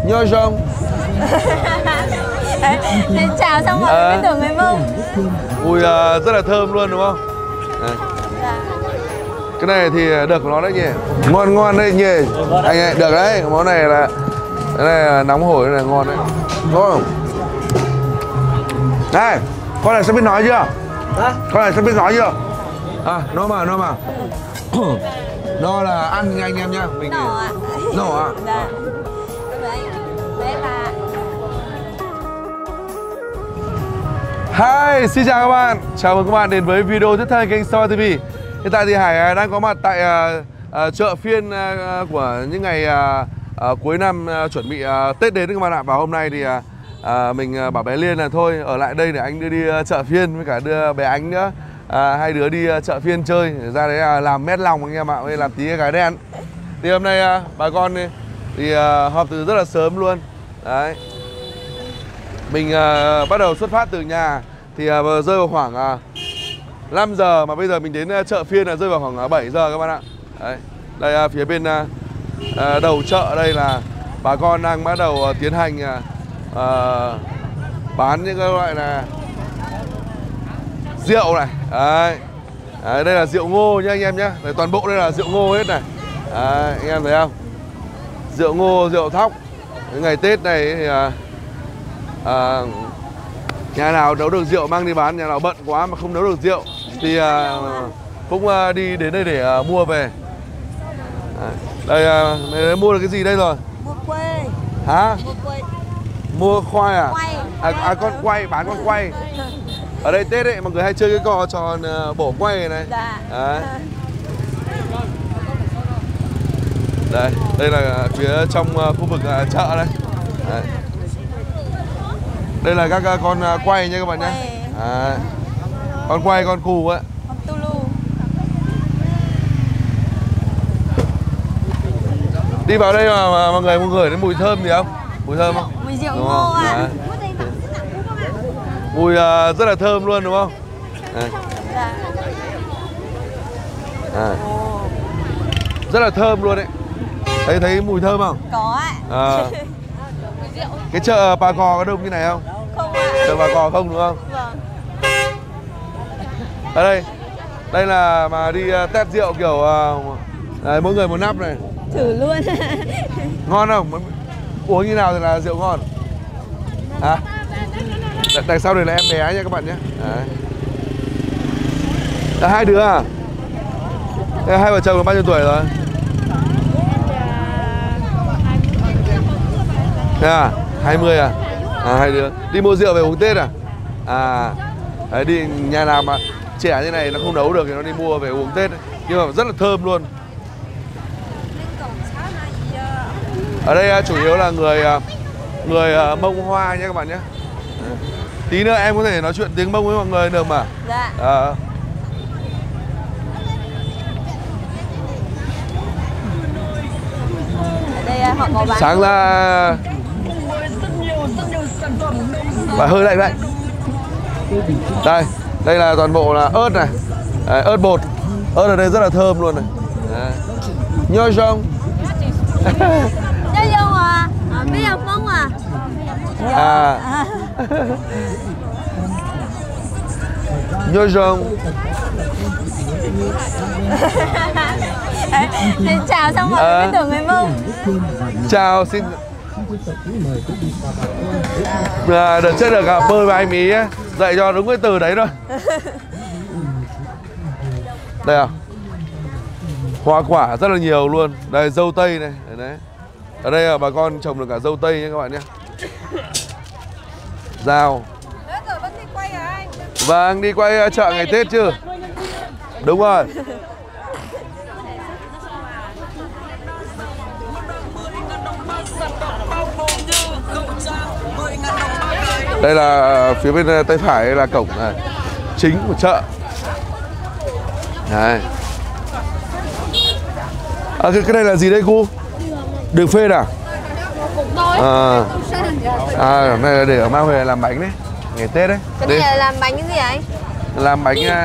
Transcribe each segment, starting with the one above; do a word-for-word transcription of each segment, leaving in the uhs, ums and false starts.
Nhớ không? Đấy, chào xong mọi người biết tưởng người Mông. Mùi uh, rất là thơm luôn đúng không? Đấy. Dạ. Cái này thì được của nó đấy nhỉ? Ngon ngon đấy nhỉ? Anh ơi, được đấy, món này là cái này là nóng hổi, này ngon đấy. Ngon không? Này, con này sẽ biết nói chưa? Hả? Con này sẽ biết nói chưa? À, nó mà, nó mà. Nó là ăn nha anh em nhá. Mình Nổ ạ. Nổ ạ? Dạ. Đấy, đấy là... Hi, xin chào các bạn. Chào mừng các bạn đến với video tiếp theo kênh Star ti vi. Hiện tại thì Hải đang có mặt tại uh, uh, chợ phiên uh, của những ngày uh, uh, cuối năm uh, chuẩn bị uh, Tết đến các bạn ạ. Và hôm nay thì uh, uh, mình uh, bảo bé Liên là thôi ở lại đây để anh đưa đi uh, chợ phiên với cả đưa bé Ánh nữa. Uh, hai đứa đi uh, chợ phiên chơi để ra đấy uh, làm mét lòng anh em ạ, với làm tí cái đen. Thì hôm nay uh, bà con đi, thì uh, họp từ rất là sớm luôn. Đấy. Mình uh, bắt đầu xuất phát từ nhà thì uh, rơi vào khoảng uh, năm giờ, mà bây giờ mình đến uh, chợ phiên là rơi vào khoảng uh, bảy giờ các bạn ạ. Đấy. Đây uh, phía bên uh, uh, đầu chợ đây là bà con đang bắt đầu uh, tiến hành uh, uh, bán những cái loại là rượu này. Đấy. Đấy, đây là rượu ngô nhá anh em nhá. Đấy, toàn bộ đây là rượu ngô hết này. Đấy, anh em thấy không? Rượu ngô, rượu thóc. Cái ngày Tết này thì uh, À, nhà nào nấu được rượu mang đi bán, nhà nào bận quá mà không nấu được rượu thì à, cũng à, đi đến đây để à, mua về. À, đây à, mày mua được cái gì đây rồi? Mua quê. Hả? Mua quê. Mua khoai à? Quay. À, à con quay, bán con quay. Ở đây Tết ấy mọi người hay chơi cái cò tròn à, bổ quay này. Dạ. Đấy. Đây, đây là phía trong à, khu vực à, chợ đây. Đấy. Đây là các con quay nha các bạn nhé. À, con quay, con cù ấy. Con tulu. Đi vào đây mà, mà mọi người mọi người đến mùi thơm gì không? Mùi thơm không? Mùi rượu ngô ạ. À. Mùi uh, rất là thơm luôn đúng không? À. Dạ. À. Rất là thơm luôn đấy. Thấy thấy mùi thơm không? Có ạ. À. Cái chợ Bà Cò có đông như này không? Không ạ. Chợ Bà Cò không đúng không? Vâng. Ở đây, đây là mà đi uh, test rượu kiểu uh, đấy, mỗi người một nắp này. Thử luôn. Ngon không? Uống như nào thì là rượu ngon? Hả? À? Đằng sau này là em bé nha các bạn nhé. Đấy. À, hai đứa à? Thế hai vợ chồng là bao nhiêu tuổi rồi? Thế à? hai mươi à? À, hai đứa đi mua rượu về uống Tết à? À, đấy, đi nhà nào mà trẻ như này nó không nấu được thì nó đi mua về uống Tết ấy. Nhưng mà rất là thơm luôn. Ở đây chủ yếu là người người Mông Hoa nha các bạn nhé. Tí nữa em có thể nói chuyện tiếng Mông với mọi người được mà. Dạ. À. Ở đây họ có bán. Sáng ra và hơi lạnh lạnh. Đây, đây là toàn bộ là ớt này. Đấy, ớt bột. Ớt ở đây rất là thơm luôn này. Đấy. Nhớ không? Nhớ không à? À, biết không không à? À. Nhớ không? Đấy, chào xong mọi người biết tưởng người Mông. Chào, xin à, đợt trước được gặp bơi với anh Ý ấy, dạy cho đúng cái từ đấy thôi. Đây à, hoa quả rất là nhiều luôn. Đây dâu tây này, đấy. Ở đây là bà con trồng được cả dâu tây nha các bạn nhé. Dao. Vâng, đi quay chợ ngày Tết chứ? Đúng rồi. Đây là phía bên tay phải là cổng này, chính của chợ. Này. À, cái, cái này là gì đây cô? Đường phên à? À, à này là để mang về làm bánh đấy, ngày Tết đấy. Cái này là làm bánh cái gì anh? Làm bánh à...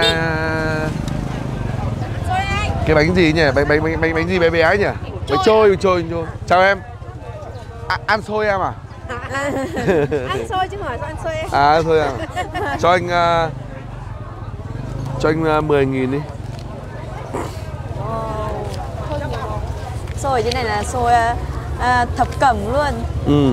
cái bánh gì nhỉ? Bánh bánh bánh bánh, bánh gì bé bé nhỉ? Bánh trôi, bánh trôi, bánh trôi. Chào em. À, ăn xôi em à? À, ăn xôi chứ hỏi sao ăn xôi em. À thôi à. Cho anh uh, cho anh uh, mười nghìn đi. Xôi trên này là xôi à, thập cẩm luôn. Ừ.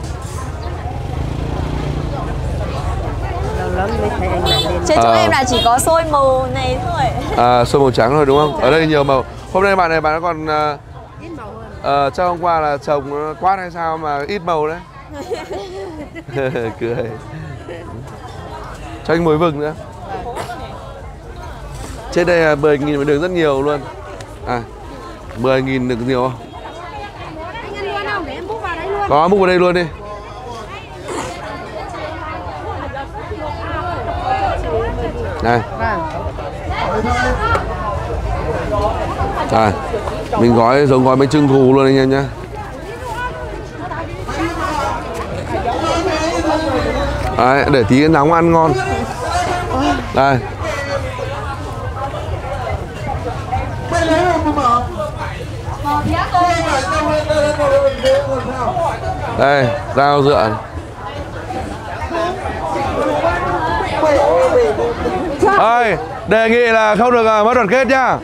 Lâu lắm mới thấy anh làm lên. Trên chỗ à. Em là chỉ có xôi màu này thôi. À, xôi màu trắng thôi đúng không? Ở đây nhiều màu. Hôm nay bạn này bạn còn uh, ít màu hơn. Ờ, chắc hôm qua là chồng quát hay sao mà ít màu đấy. Cười. Cho anh muối vừng nữa. Trên đây là mười nghìn mà được rất nhiều luôn. À, mười nghìn được nhiều không? Anh ăn luôn không? Để em múc vào đây luôn. Có, múc vào đây luôn đi. Này. À, mình gói giống gói bánh trưng thù luôn anh em nhé. Đấy, để tí nóng ăn ngon. Đây. Đây, rau dựa. Ơi, đề nghị là không được mất đoàn kết nhá.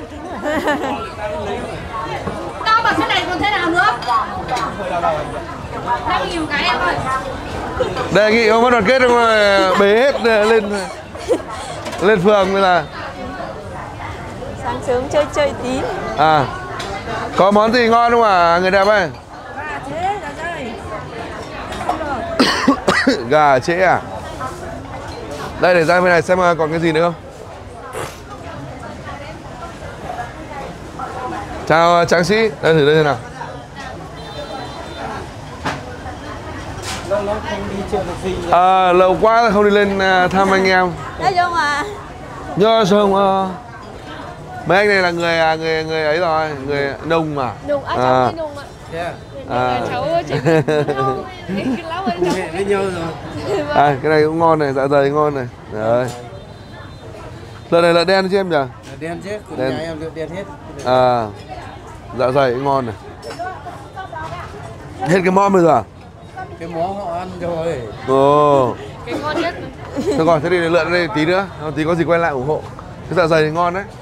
Tao bảo thế này còn thế nào nữa? Đang nhiều cái em ơi. Đề nghị không mất đoàn kết không bế hết lên lên phường mới là. Sáng sớm chơi chơi tí. À, có món gì ngon không à người đẹp ơi? Gà trễ à? Đây để ra bên này xem còn cái gì nữa không. Chào tráng sĩ, đây thử đây thế nào. Lâu lắm không đi chợ được gì. À, lâu quá không đi lên thăm anh em. Nhớ không à? Nhớ không à? Mấy anh này là người người người ấy rồi, người nông mà. Nông, à, cháu à. Nông ạ. Yeah. À. Cháu chỉ lão ấy hệ với nhau rồi. À, cái này cũng ngon này, dạ dày ngon này. Đấy. Lợn này lợn đen chứ em nhỉ? Đen chứ, của đen. nhà em lợn đen hết. À, dạ dày cũng ngon này. Hết cái món bây giờ. Cái món họ ăn rồi. Ồ. cái ngon nhất. Thôi còn thế thì lợn đây tí nữa, tí có gì quay lại ủng hộ. Cái dạ dày thì ngon đấy.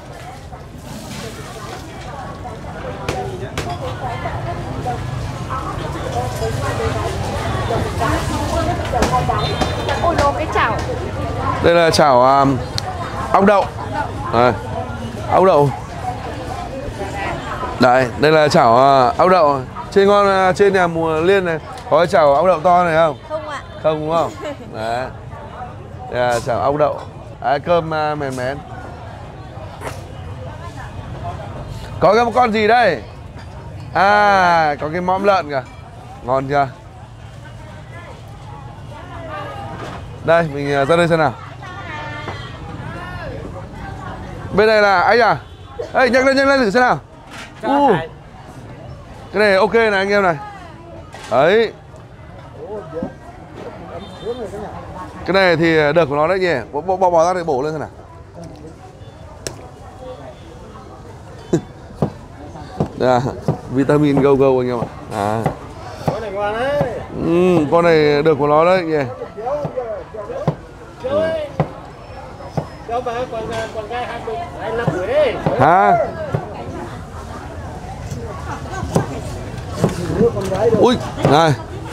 Ôi lô cái chảo. Đây là chảo um, ốc đậu. À, ốc đậu. Đấy, đây là chảo uh, ốc đậu. Trên ngon uh, trên nhà mùa Liên này có cái chảo ốc đậu to này không? Không ạ. Không đúng không? Đấy. Đây là chảo ốc đậu. Đấy, cơm uh, mềm mén. Có cái con gì đây? À, có cái mõm lợn kìa. Ngon chưa? Đây, mình ra đây xem nào. Bên này là anh à? Ê, nhắc lên, nhắc lên thử xem nào. Uh, cái này ok này anh em này. Đấy. Cái này thì được của nó đấy nhỉ. Bỏ, bỏ, bỏ ra để bổ lên xem nào. À, vitamin go go anh em ạ. À. Con này ngon đấy. Ừ, con này được của nó đấy nhỉ. Ừ. Cháu bà con con gái hai mươi lăm tuổi đấy. Hả? Ui, này.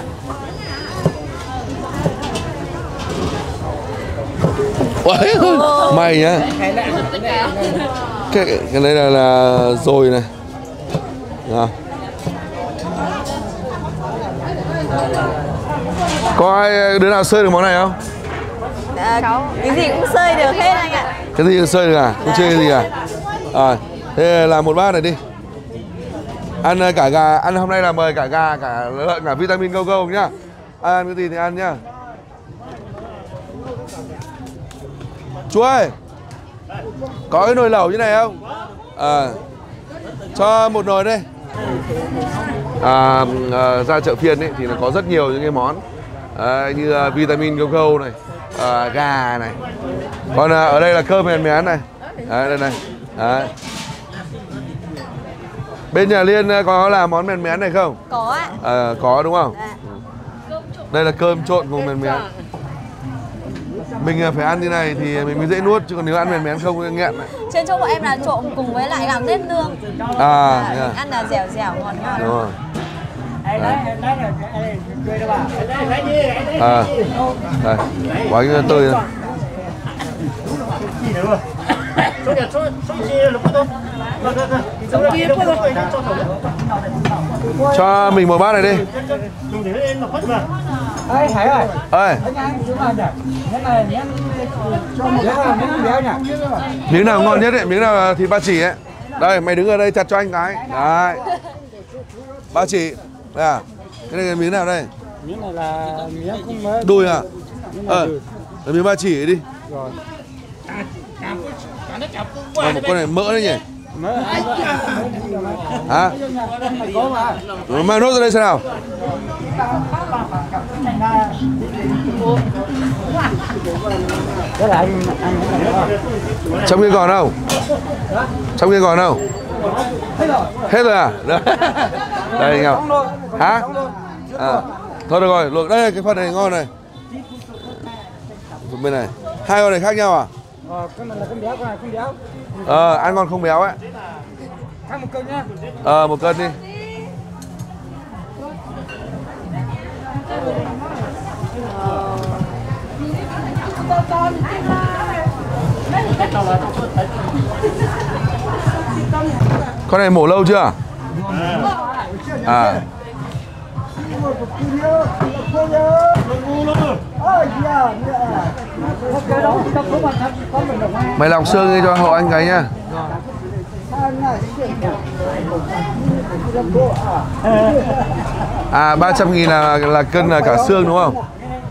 Ôi, mày nhá. Cái cái này là là dồi này. À. Có ai đứa nào sơi được món này không? À, cái gì cũng sơi được hết anh ạ. Cái gì cũng sơi được à? Không chê cái gì à? À, thế làm một bát này đi. Ăn cả gà, ăn hôm nay là mời cả gà, cả lợn, cả vitamin go go nhá. Ăn cái gì thì ăn nhá. Chú ơi, có cái nồi lẩu như này không? À, cho một nồi đây. À, à, ra chợ phiên ấy thì nó có rất nhiều những cái món à, như uh, vitamin go go này, uh, gà này. Còn uh, ở đây là cơm mèn mén này. Đấy, đây này. Đấy. Bên nhà Liên có làm món mèn mén này không? Có ạ. À, có đúng không? Dạ. Đây là cơm trộn cùng mèn mén. Mình phải ăn như này thì mình mới dễ nuốt, chứ còn nếu ăn mèn mén không nghẹn lại. Trên chỗ của em là trộn cùng với lại gạo nếp nương. À, à, yeah. Ăn là dẻo dẻo ngọt ngọt. Đúng rồi. À. Đây, bánh tươi này. Cho mình một bát này đi. Ê, Hải ơi. Ơi. Miếng nào ngon nhất ấy, miếng nào thịt ba chỉ ấy. Đây, mày đứng ở đây chặt cho anh cái. Đấy. Ba chỉ. Đây à. Cái này là miếng nào đây? Miếng này là miếng cũng mới. Đùi à? Ờ. À, miếng ba chỉ đi. Rồi. À, một con này mỡ đấy nhỉ? Mỡ. Hả? Mang nốt ra đây xem nào. Đó là anh anh Trong kia còn đâu? Trong kia còn đâu? Hết rồi à? Đấy. Đây anh em. Hả? À. Thôi được rồi, luộc đây cái phần này ngon này. Phần bên này. Hai con này khác nhau à? Ờ, cái này là con béo, con này không béo. Ờ, ăn ngon không béo ấy. Khác một cân nhá. Ờ, một cân đi. Con này mổ lâu chưa? À. Mày lọc xương đi cho hộ anh cái nhá. À, ba trăm nghìn là là cân là cả xương đúng không?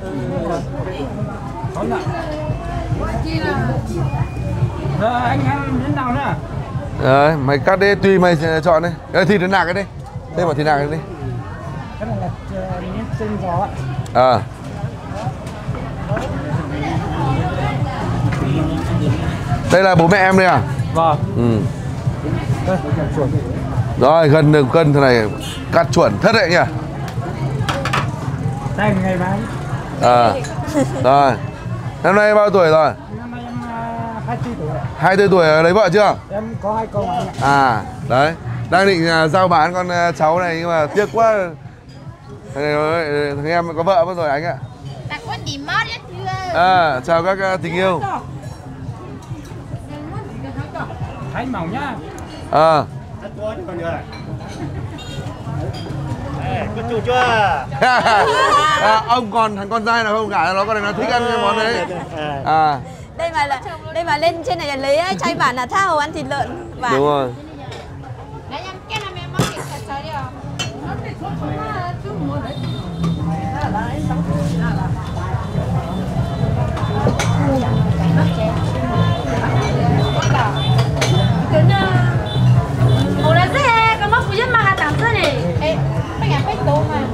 Ờ, anh ăn miếng nào nữa? Đấy, mày cắt đi, tùy mày chọn đi. Đây, thịt nó nạc cái đi. Thêm vào thịt nạc cái đi. Cái này là miếng xương giò ạ. À. Đây là bố mẹ em đây à? Vâng. Ừ. Rồi, gần được cân thế này cắt chuẩn thất đấy nhỉ? Đây ngày mai. À. Rồi. Năm nay bao tuổi rồi? Năm nay em hai mươi tư tuổi. hai mươi tư tuổi lấy vợ chưa? Em có hai con anh ạ. À, đấy. Đang định uh, giao bán con uh, cháu này nhưng mà tiếc quá. Thằng, này, thằng em có vợ mất rồi anh ạ. À, chào các uh, tình yêu. Thái mỏng nhá. À. Có chủ chưa? À, ông còn thằng con trai nào không cả nó con này nó thích ăn cái món đấy. À. Đây mà là đây mà lên trên này là lấy chay bản là tha hồ ăn thịt lợn. Và Đúng rồi. Ủa là thế, có mắc phụ nhân mà hạt tảng thế này. Ê, mấy ngàn bách tố mà.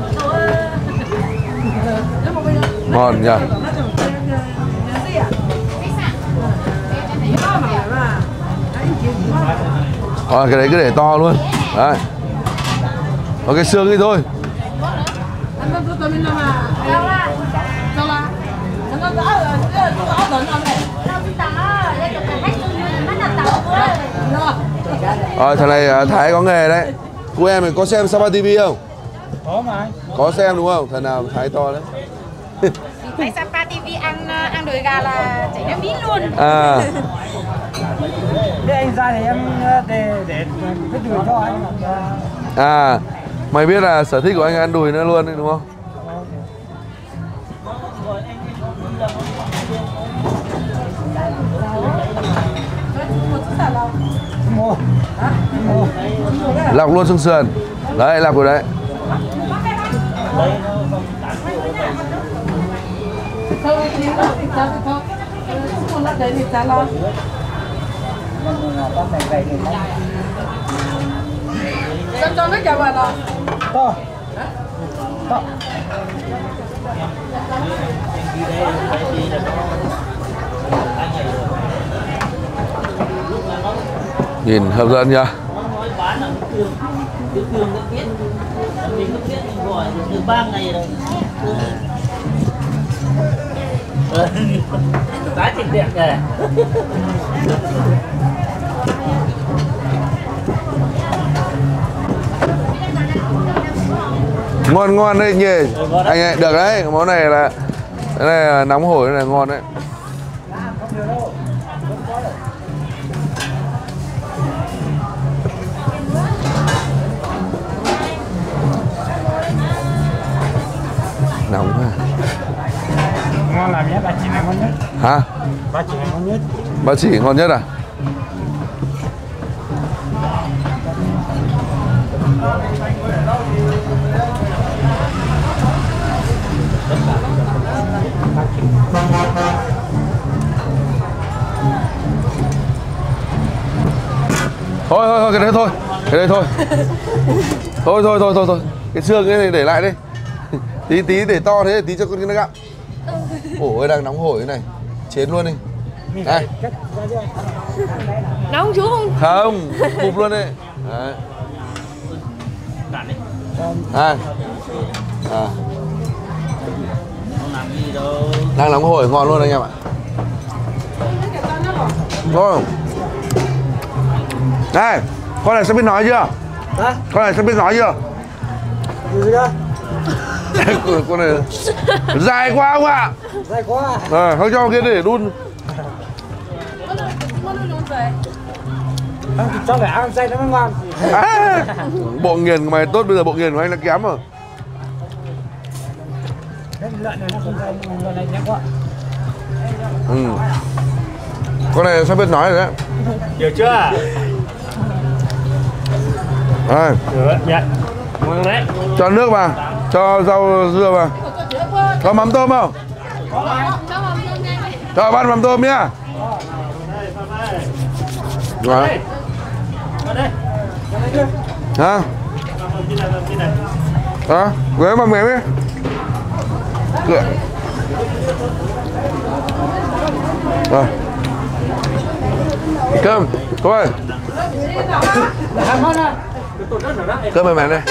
Ngon nhỉ. Rồi cái đấy cứ để to luôn. Đấy. Có cái xương đi thôi. Rồi thằng này Thái có nghề đấy. Cô em mình có xem Sapa ti vi không? Có mà anh. Có xem đúng không? Thằng nào Thái to đấy. Tại Sapa ti vi ăn ăn đùi gà là chảy nước miếng luôn. À. Để anh ra thì em để để cái đùi cho anh. À, mày biết là sở thích của anh ăn đùi nữa luôn đấy đúng không? Lọc luôn xương sườn. Đấy, lọc rồi đấy. Cho nó chào bạn ạ. To. To. Nhìn hấp dẫn nhá. Tiểu đường nước biết, mình nước biết mình gọi từ ba ngày rồi. Tái thịt đẹp kìa. Ngon ngon đấy nhỉ. Anh ơi, được đấy, món này là cái này là nóng hổi, cái này ngon đấy. Nóng ha. Ngon làm nhất, bà chỉ này ngon nhất. Hả? Bà chỉ này ngon nhất. Bà chỉ ngon nhất à? Thôi thôi thôi cái đấy thôi. Cái đấy thôi. Thôi thôi thôi thôi thôi. Cái xương cái này để lại đi. Tí tí để to thế tí cho con nó gặm. Ủa đang nóng hổi thế này. Chén luôn đi. Đây. Nóng chú không? Không, bụp luôn đi. Đấy. À. À. Không làm gì đâu. Đang nóng hổi ngon luôn anh em ạ. Ngon. Này, con này sẽ biết nói chưa? Hả? Con này sẽ biết nói chưa? Gì cơ? con, con này dài quá không ạ? Dài quá à? À, không cho kia để đun. Không thì cho phải ăn dây nó mới ngon. À, bộ nghiền của mày tốt, bây giờ bộ nghiền của anh là kém rồi. Cái lợn này nó không dây, lợn này nhẹ quá. Ừ. Con này sẽ biết nói rồi đấy. Được chưa? À. Được, nhận. Ngon đấy. Cho nước vào, cho rau dưa vào. Có mắm tôm không? Cho bát mắm tôm nhá. Rồi. Hả? Hả? Ghế mà mềm ấy. Cửa. Rồi. Cơm, cô ơi. Cơm mềm mềm đây.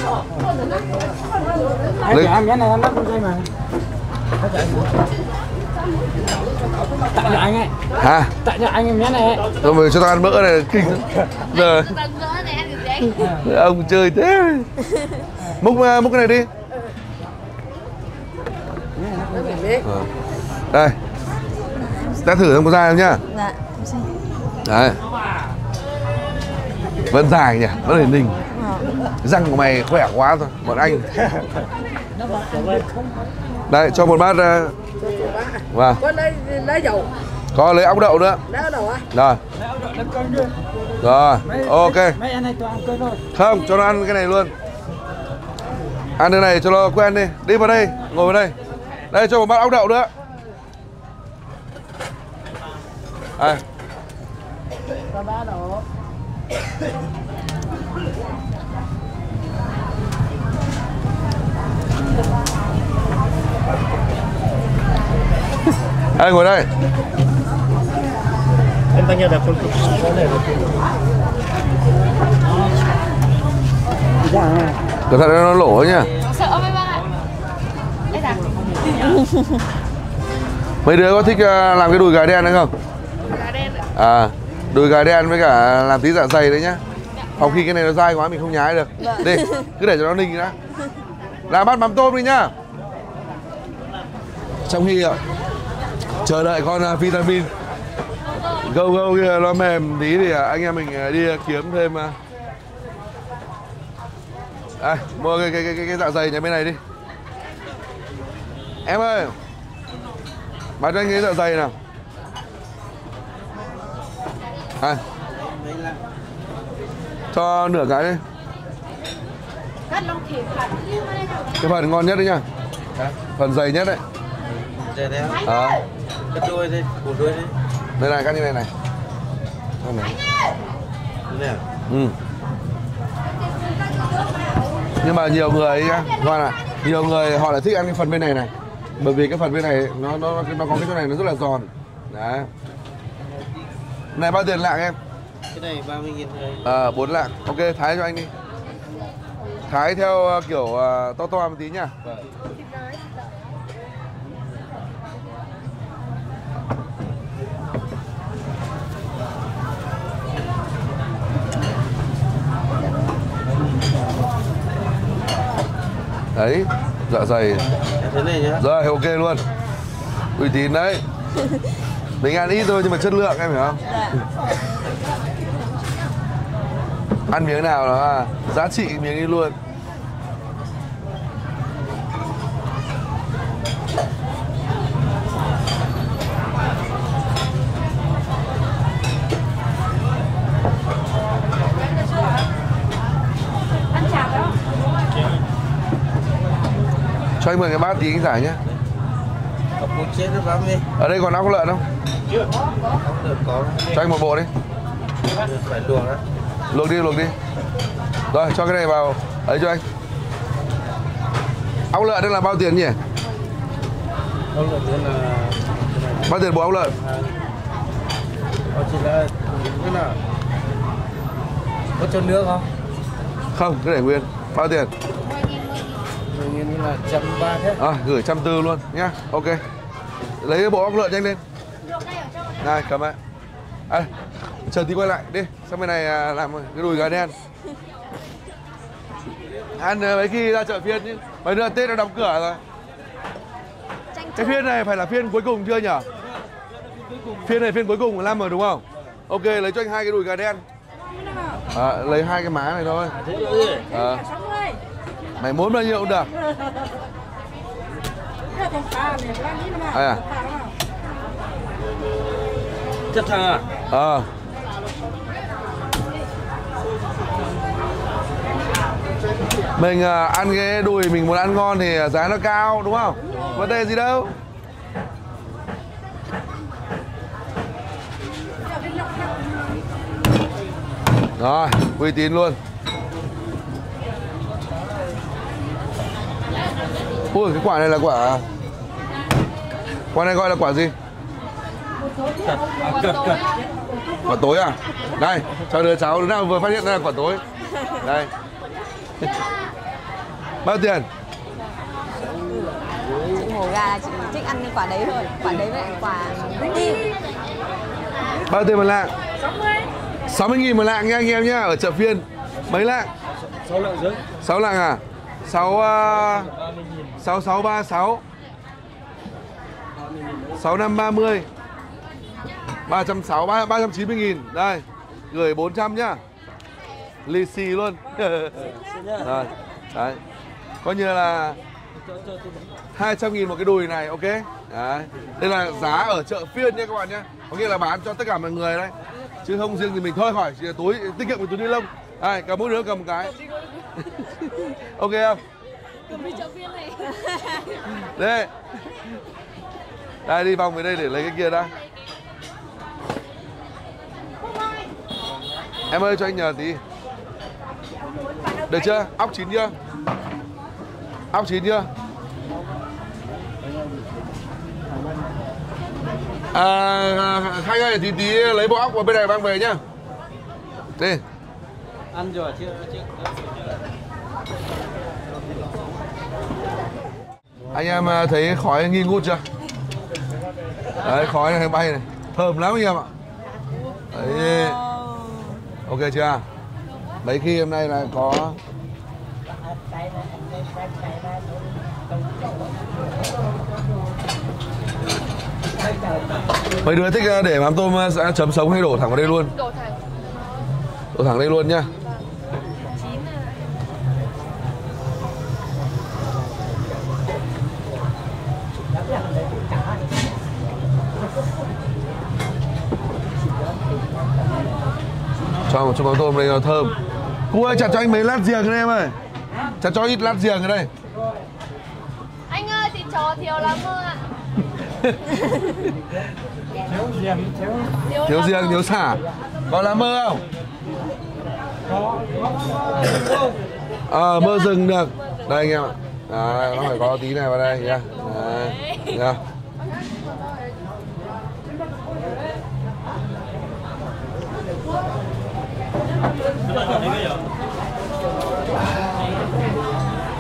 Lấy ăn cái này ăn lắm con dây mà. Tặng cho anh ấy. Hả? Tặng cho anh em nhé này. Rồi mình cho tao ăn mỡ này kinh giờ. Ông chơi thế. Múc múc cái này đi. À. Đây. Ta thử xem có dai không nhá. Dạ. Đấy. Vẫn dài nhỉ, vẫn hình hình. Răng của mày khỏe quá thôi, bọn anh. Đây, cho một bát. Vâng. Có lấy lấy dầu. Có lấy ốc đậu nữa. Lấy dầu á? Rồi. Lấy ốc đậu lấy cơm đi. Rồi, ok. Mấy anh này tôi ăn cơm thôi. Không, cho nó ăn cái này luôn. Ăn cái này cho nó quen đi. Đi vào đây, ngồi vào đây. Đây, cho một bát ốc đậu nữa. Đây. Cho bát đậu. Đây, ngồi đây. Em tanya ada full cook. Cẩn thận nó lổ ấy nhá. Sợ mấy bác ạ. Đây là. Mấy đứa có thích làm cái đùi gà đen hay không? Gà đen ạ. À, đùi gà đen với cả làm tí dạ dày đấy nhá. Phòng khi cái này nó dai quá mình không nhái được. Đi, cứ để cho nó ninh đã. Làm bát mắm tôm đi nhá. Trong khi chờ đợi con vitamin gâu gâu kia nó mềm tí thì anh em mình đi kiếm thêm. Đây, mua cái cái cái cái, cái dạ dày nhà bên này đi. Em ơi, bán cho anh cái dạ dày nào. À, cho nửa cái đi. Cái phần ngon nhất đấy nha. Phần dày nhất đấy. Dày đấy. À. Cắt đuôi đi, củ đuôi đi. Đây này, cắt như này này. Đây này. Đây à? Ừ. Nhưng mà nhiều người nhá, ngoan à, nhiều người họ lại thích ăn cái phần bên này này. Bởi vì cái phần bên này nó nó nó có cái chỗ này nó rất là giòn. Đấy. Này bao tiền lạng em? Cái này ba mươi nghìn thôi. Ờ, à, bốn lạng. Ok, thái cho anh đi. Thái theo kiểu uh, to to một tí nha. Vâng. Đấy, dạ dày. Thế này nhá. Rồi, ok luôn. Uy tín đấy. Mình ăn ít thôi nhưng mà chất lượng em hiểu không? Dạ. Ăn miếng nào nó giá trị miếng đi luôn. Ăn chả đó. Cho anh mượn cái bát tí anh giải nhé. Có một chiếc nước mắm đi. Ở đây còn óc lợn không? Chưa. Được có. Cho anh một bộ đi. Phải luộc á. Luộc đi, luộc đi. Rồi, cho cái này vào ấy cho anh. Óc lợn đây là bao tiền nhỉ? Ốc lợn đây là Bao tiền bộ óc lợn? Có chỉ là cái nào? Có cho nước không? Không, cứ để nguyên. Bao tiền? mười nghìn là trăm ba thế. À, gửi trăm tư luôn nhá. Ok. Lấy cái bộ óc lợn nhanh lên. Này, cầm lại. À, chờ tí quay lại đi. Sang bên này à, làm cái đùi gà đen. Ăn à, mấy khi ra chợ phiên chứ. Mấy nữa Tết nó đóng cửa rồi. Cái phiên này phải là phiên cuối cùng chưa nhỉ? Phiên này phiên cuối cùng của năm rồi đúng không? Ok, lấy cho anh hai cái đùi gà đen. À, lấy hai cái má này thôi. À. Mày muốn bao nhiêu cũng được. À. Chất thằng à? Ờ. Mình à, ăn cái đùi mình muốn ăn ngon thì giá nó cao đúng không? Vấn đề gì đâu. Rồi, uy tín luôn. Ui, cái quả này là quả... Quả này gọi là quả gì? Quả tối à? Đây, cho đứa cháu đứa nào vừa phát hiện ra là quả tối. Đây. Bao tiền? Chị hổ gà chị thích ăn cái quả đấy thôi. Quả đấy với quả tim. Bao tiền một lạng? sáu mươi nghìn một lạng nha anh em nhá. Ở chợ phiên. Mấy lạng? sáu lạng rưỡi. sáu lạng à? sáu sáu sáu ba sáu sáu năm ba mươi ba trăm sáu mươi ba trăm chín mươi nghìn. Đây, gửi bốn trăm nhá. Lì xì luôn. Rồi, đấy. Coi như là hai trăm nghìn một cái đùi này, ok. Đấy. Đây là giá ở chợ phiên nha các bạn nhé. Có nghĩa là bán cho tất cả mọi người đấy. Chứ không riêng thì mình thôi hỏi chỉ là túi tiết kiệm một túi ni lông. Đây, cả mỗi đứa cầm một cái. Ok không? Cầm đi chợ phiên này. Đây. Đây đi vòng về đây để lấy cái kia đã. Em ơi cho anh nhờ tí. Được chưa? Ốc chín chưa? Ốc chín chưa? À, Khanh ơi tí tí lấy bộ ốc vào bên này mang về nhá. Đi. Ăn rồi chưa? chưa. Anh em thấy khói nghi ngút chưa? Đấy, khói này bay này. Thơm lắm anh em ạ. Đấy. Ok chưa? Mấy khi hôm nay là có mấy đứa thích để mắm tôm chấm sống hay đổ thẳng vào đây luôn? Đổ thẳng. Đổ thẳng đây luôn nhá. Cho một chút mắm tôm đây nó thơm. Cô ơi chặt cho anh mấy lát giềng đây em ơi. Chặt cho ít lát giềng ở đây. Anh ơi thịt chó thiếu lắm không ạ? Thiếu giềng, thiếu. Thiếu giềng, thiếu xả. Có lá mơ không? Ờ, à, mơ rừng được. Đây anh em ạ. Đấy, nó phải có tí này vào đây nhá. Đấy, nhá.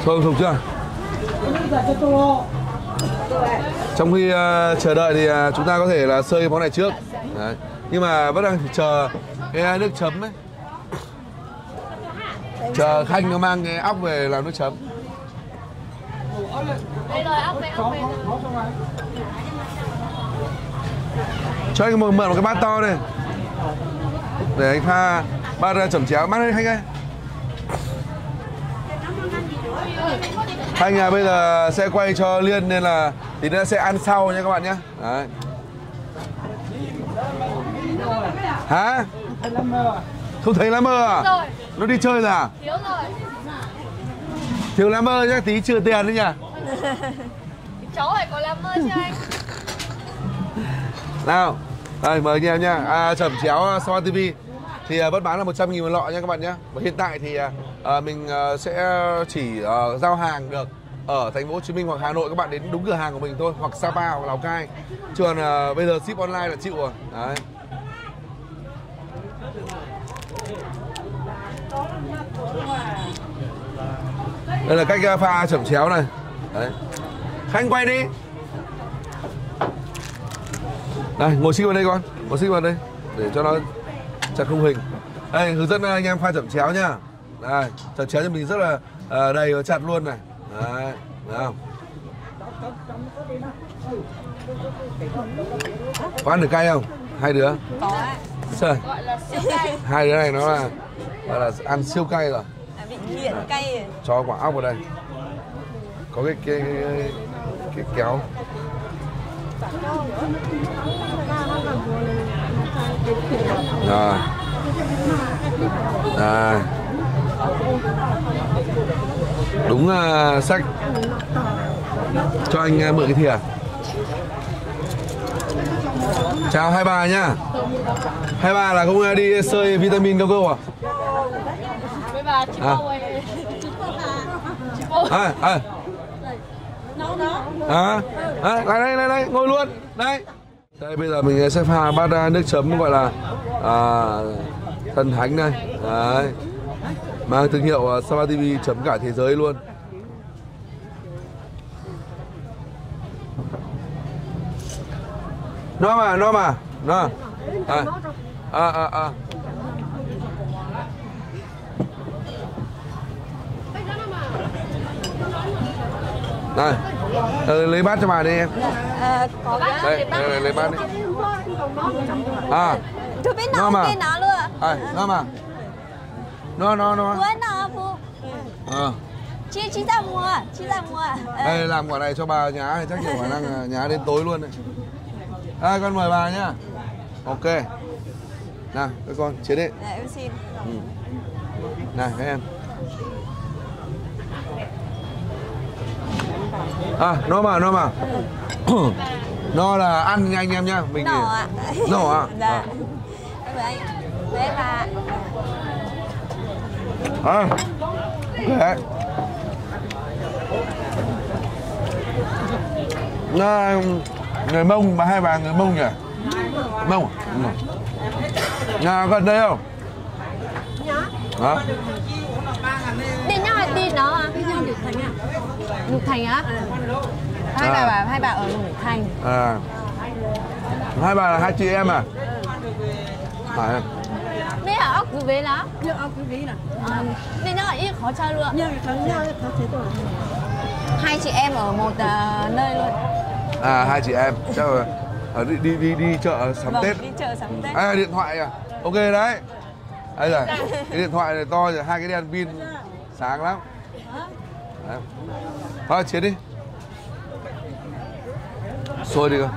Thơm thục chưa? Trong khi uh, chờ đợi thì uh, chúng ta có thể là sơi món này trước. Đấy. Nhưng mà vẫn đang chờ cái nước chấm ấy. Chờ Khanh nó mang cái ốc về làm nước chấm. Đây rồi, ốc về, ốc về. Cho anh mượn một cái bát to đây. Để anh pha bát chẩm chéo. Bát đây Khanh ơi. Khanh à, bây giờ sẽ quay cho Liên nên là thì nó sẽ ăn sau nha các bạn nhé. Đấy. Hả? Không thấy lá mơ à? Rồi. Nó đi chơi rồi à? Thiếu rồi. Thiếu lá mơ nhá, tí trừ tiền đấy nhỉ? Cháu phải có lá mơ chứ anh. Nào, đây mời anh em nhá. À, chẩm chéo Sapa ti vi thì uh, vẫn bán là một trăm nghìn một lọ nha các bạn nhé. Và hiện tại thì uh, mình uh, sẽ chỉ uh, giao hàng được ở thành phố Hồ Chí Minh hoặc Hà Nội, các bạn đến đúng cửa hàng của mình thôi, hoặc Sapa hoặc Lào Cai. Chứ còn uh, bây giờ ship online là chịu rồi. Đấy. Đây là cách uh, pha chẩm chéo này. Đấy. Khanh quay đi. Đây, ngồi xích vào đây con, ngồi xích vào đây để cho nó chặt khung hình. Đây, hướng dẫn anh em pha chẩm chéo nhá. Đây, chẩm chéo cho mình rất là uh, đầy và chặt luôn này. Đấy, thấy không? Có ăn được cay không? Hai đứa? Có ạ. Trời. Gọi là siêu cay. Hai đứa này nó là gọi là ăn siêu cay rồi. À, bị nghiện cay rồi. Cho quả ốc vào đây. Có cái cái cái, cái, cái kéo. Rồi. Đây. Đúng uh, sách. Cho anh uh, mượn cái thìa. Chào hai bà nhá. Hai bà là không đi sơi vitamin cao câu à? Với bà chị À. Bâu ấy. Chị Bâu. À, à. À, à, lại đây, lại đây, ngồi luôn. Đây. Đây bây giờ mình sẽ pha bát nước chấm gọi là à, thần thánh đây. Đấy. Mang thương hiệu uh, Sapa ti vi chấm cả thế giới luôn. Nó mà, nó mà, nó. À, à, à, à. Đây, ờ, lấy bát cho bà đi em. À, có bác. Đây, đây, đây, lấy bát đi. À, Tôi biết nó nó mà. kia nó luôn. à, nó mà. Nó, nó, nó. Quên nó phụ. Ờ. Chị, chị ra mua, chị ra mua. Đây, làm quả này cho bà nhá, thì chắc nhiều khả năng là nhá đến tối luôn đấy. À, con mời bà nhá. Ok. Nào, các con, chế đi. Dạ, em xin. Ừ. Này, các em. À, nó mà, nó mà. Nó là ăn nha anh em nhá. Mình Nổ ạ. Nổ à? Dạ. À. Cảm ơn anh. Đấy là... À. Đấy. Nó người Mông, mà hai bà người Mông nhỉ? Mông à? Ừ. Nhà gần đây không? Hả? Đi nhau hay đi nó à? Lục Thành á? Hai bà bà, hai bà ở Lục Thành. À. Hai bà là hai chị em à? Phải. Đây là ốc cứ vế lá. Ốc cứ vế là. Đây nó ít khó chơi luôn. Hai chị em ở một uh, nơi luôn. À, hai chị em. Chắc là ở đi đi đi đi chợ sắm Vâng, Tết. đi chợ sắm Tết. À, điện thoại à? Ok đấy. Đây rồi. Cái điện thoại này to rồi, hai cái đèn pin sáng lắm. Đấy. Thôi chiến đi. Xôi đi cơ.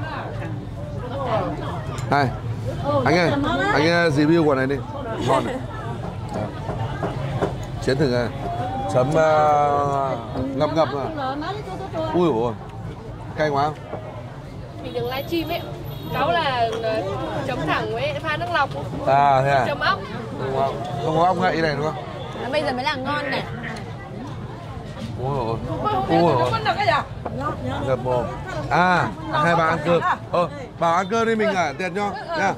Này. Anh ơi, anh ơi, review quả này đi. Ngon này. Đấy. Chiến thử này. Chấm uh, ngập ngập à. Ui ôi. Cay quá không? Mình đừng livestream ấy. Cháu là chấm thẳng với pha nước lọc. À thế à? Chấm ốc. Không có, không có ốc ngậy này đúng không? Bây giờ mới là ngon này. Ôi ôi. Ôi ôi. Ngập mồm. À, hai bà ăn cơm. Ờ, bảo ăn cơm đi mình trả tiền cho nha.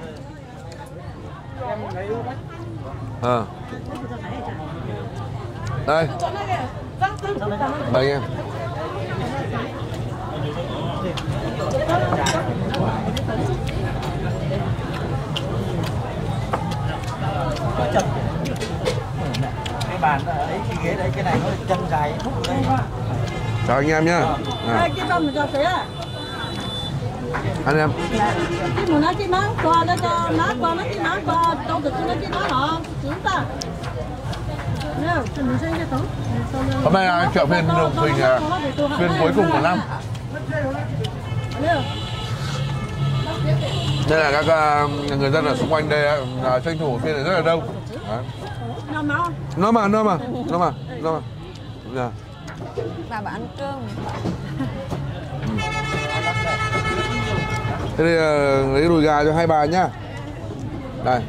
Ờ. Đây. Mời anh em. Cái bàn ấy, cái ghế đấy, cái này nó chân dài thúc đây. Chào anh em nhá. À. Cái con mình cho thế à? Anh em. Cái mùa nó chỉ má qua nó cho má qua nó chỉ má qua đâu được nó chỉ má họ chúng ta. Nào, mình sẽ cho tốt. Hôm nay là chợ phiên Đồng Quỳnh phiên cuối cùng của năm. Đây là các uh, người dân ở xung quanh đây uh, tranh thủ phiên này rất là đông. Nó máu. Nó mà, nó mà, nó mà, nó mà. Yeah. Bà bà ăn cơm. Thế thì uh, lấy đùi gà cho hai bà nhá. Đây.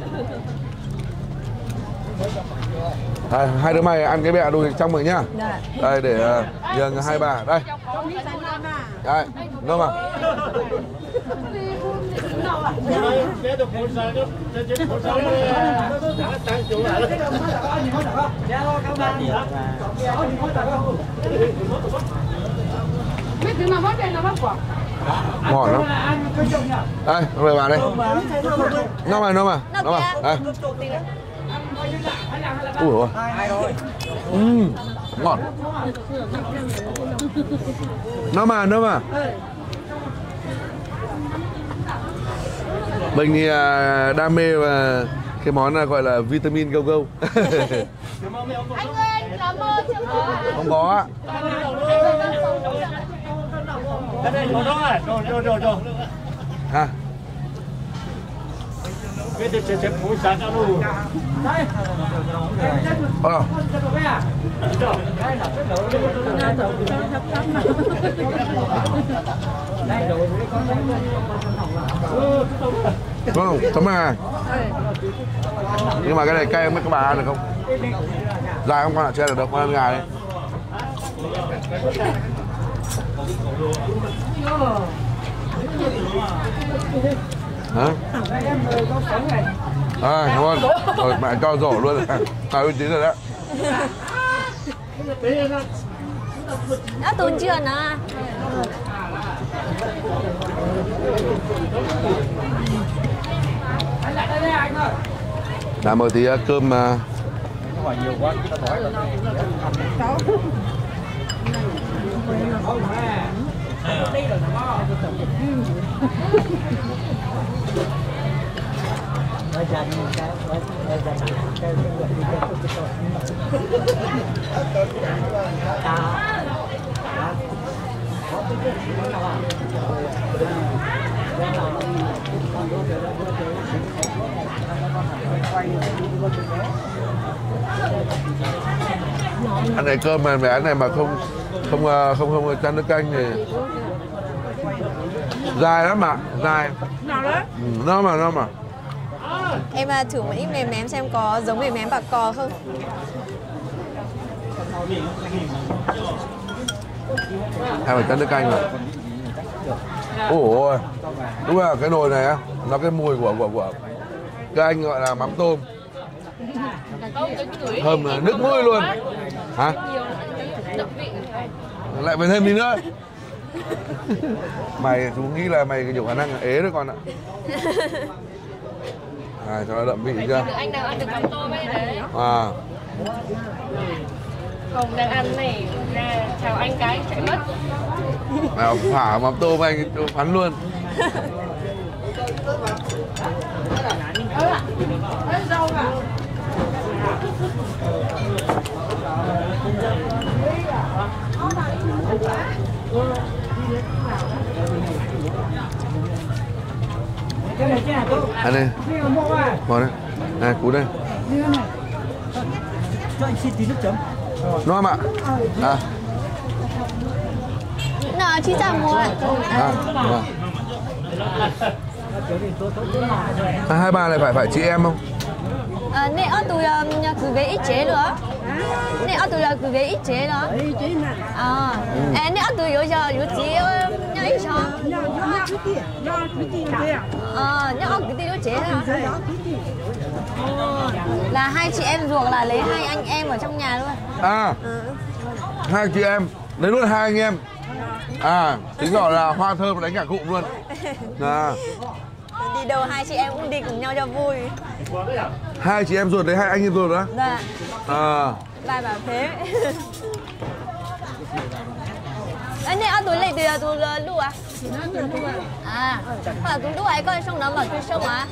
Đây, hai đứa mày ăn cái bẹ đùi trong rồi nhá. Đây để uh, nhường hai bà. Đây. Đây, nó mà. Ngon lắm. Đây, mời bà đây. Nó mà, nó mà, nó mà. Đây. Ui ôi. Uhm, ngon. Nó mà, nó mà. Mình thì à, đam mê và cái món là gọi là vitamin go go. Anh ơi, anh làm ơn chưa có. Không có ạ. Ha. Ờ. Vâng, tấm à. Nhưng mà cái này cay mấy các bà ăn được không? Dài không con ạ, chơi được đâu, con ăn gà đi. Hả? À, cảm ơn. Rồi mẹ cho rổ luôn rồi. À, uy tín rồi đấy. Đã tốn chưa nè. Đã mời tí cơm mà. Nhiều quá, ta đói rồi. Ăn này cơm mà mẹ ăn này mà không không không không, không chan nước canh thì dài lắm mà dài. Ừ, nó mà nó mà. Em thử một ít mềm mém xem có giống mềm mém bạc cò không? Em phải chan nước canh rồi. Ôi, đúng là cái nồi này á, nó cái mùi của của của cái anh gọi là mắm tôm. Thơm là nước mũi luôn. Hả? Lại phải thêm tí nữa. Mày chú nghĩ là mày nhiều khả năng là ế đấy con ạ. À, cho nó đậm vị chưa? Anh nào ăn được mắm tôm ấy đấy. À. Không đang ăn này ra chào anh cái chạy mất. À, thả mắm tôm anh bắn luôn. Ăn đây. Ngồi đây. Này, cú đây. Cho anh xin tí nước chấm. Nó em ạ. À. Nào, chị chào mua ạ. À, vâng. À, hai bà này phải phải chị em không? À, nè ở tôi cứ về ít chế nữa. Nè ở tôi là cứ về ít chế nữa. Ít chế mà. À, nè ở tôi giờ giờ giờ chế nhá ít sao? Nhá nhá cái gì? Nhá cái gì vậy? À, nhá ở cái gì đó chế hả? Là hai chị em ruột là lấy hai anh em ở trong nhà luôn. À, hai chị em lấy luôn hai anh em. À, tính rõ là Hoa Thơm đánh cả cụm luôn. À. Đi đâu hai chị em cũng đi cùng nhau cho vui. Hai chị em ruột đấy, hai anh em ruột đó. Dạ. À. Bà bảo thế. Anh này ăn túi lấy từ túi lũ à? À, hoặc là túi lũ ấy coi xong nó bảo túi sông à?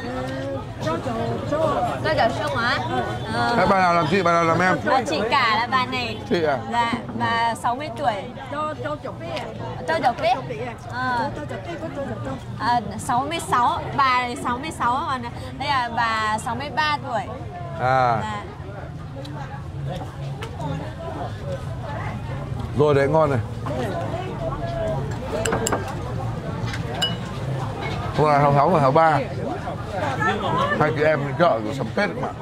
Coi chở sông à? Thế bà nào làm chị, bà nào làm em? Bà chị cả là bà này. Chị à? Dạ, bà sáu mươi tuổi. Cho cho chụp bé. Cho chụp bé. Ờ. À, sáu mươi sáu, bà này sáu mươi sáu, còn đây là bà sáu mươi ba tuổi. À. Dạ. Rồi đấy, ngon này. Hôm nay tháng sáu và tháng ba hai chị em đi chợ rồi sắm Tết mà.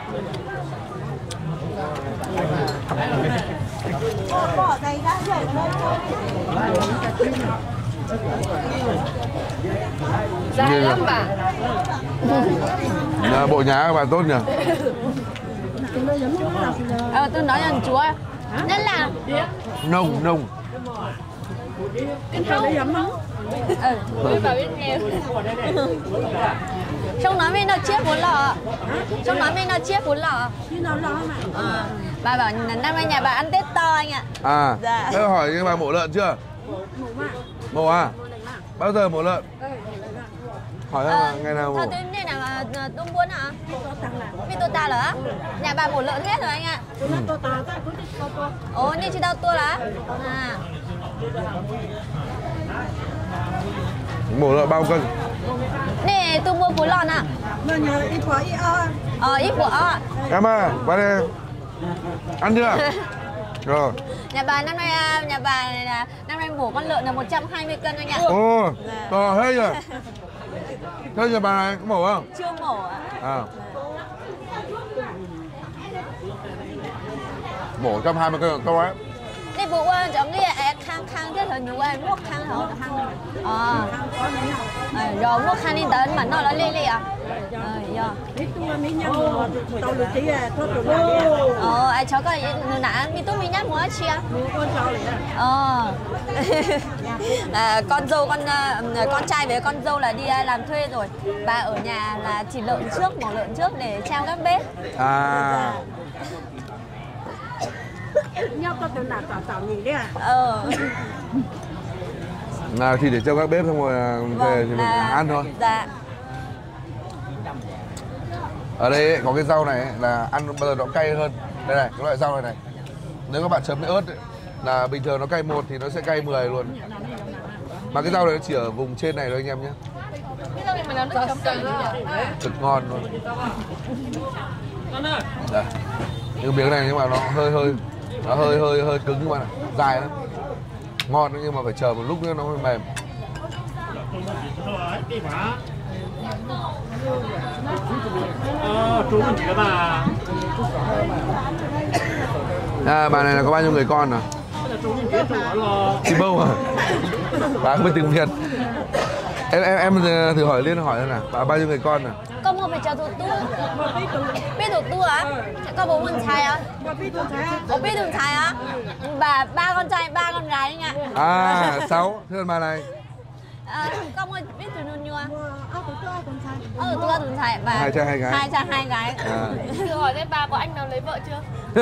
Dài lắm bà. Nhà, bộ nhà các bạn tốt nhỉ? Ờ, tôi nói là chúa nên là Nông, nông. ừ. Tôi bảo biết nghe. Xong nói với nó chiếc bốn lọ. Xong nói với nó chiếc bốn lọ. À, bà bảo năm nay nhà bà ăn Tết to anh ạ. À, dạ. thế hỏi nhưng bà mổ lợn chưa? Mổ à? Bao giờ mổ lợn? Hỏi em là ngày nào mổ? Sao tôi nên là tôi muốn hả? Vì tôi ta là nhà bà mổ lợn hết rồi anh ạ. Ồ, như chị đâu tua là? À. Mổ lợn bao cân? Nè, tôi mua bốn lon ạ. Ờ, ít của ạ. Em à, qua đây. Ăn chưa? Rồi. Nhà bà năm nay nhà bà này là năm nay mổ con lợn là một trăm hai mươi cân anh ạ. Ồ, to hết rồi. Thế nhà bà này có mổ không? Chưa mổ ạ. À. Mổ một trăm hai mươi cân to ấy. Đây bộ giống như là khang khang thế thôi, nhiều ai mua khang hả? Ờ. Rồi mua khang đi đến mà nó là lì lì à? Ờ, dạ. Ờ, ai cháu có nãy mi tôi mi nhát mua chi à? Ờ. À, con dâu con con trai với con dâu là đi làm thuê rồi. Bà ở nhà là chỉ lợn trước, mổ lợn trước để treo các bếp. À. Nhau có từ nào tạo tạo gì đấy à? Ờ. Nào thì để cho các bếp xong rồi về thì mình là... ăn thôi. Dạ. Ở đây ấy, có cái rau này ấy, là ăn bao giờ nó cay hơn. Đây này, cái loại rau này này. Nếu các bạn chấm với ớt ấy, là bình thường nó cay một thì nó sẽ cay mười luôn. Mà cái rau này nó chỉ ở vùng trên này thôi anh em nhé. Cái rau này mà nó chấm cay Cực ngon luôn. Đây. Cái miếng này nhưng mà nó hơi hơi nó hơi hơi hơi cứng nhưng mà dài lắm. Ngon nhưng mà phải chờ một lúc nữa nó mới mềm. À, bà này là có bao nhiêu người con à? Chị Bâu à? Bà không biết tiếng Việt. Em em em thử hỏi Liên hỏi xem nào. Bà bao nhiêu người con à? Con mua phải chờ tụt tua. Biết tụt tua á? Có bố con trai á? Có biết tụt trai á? Bà ba con trai, ba con gái anh ạ. À, sáu. Thế còn bà này? À, con mua biết tụi nôn nhua. Ờ, tua tụt trai. Hai trai hai gái. Hai trai hai gái. À. Thử hỏi thế bà có anh nào lấy vợ chưa?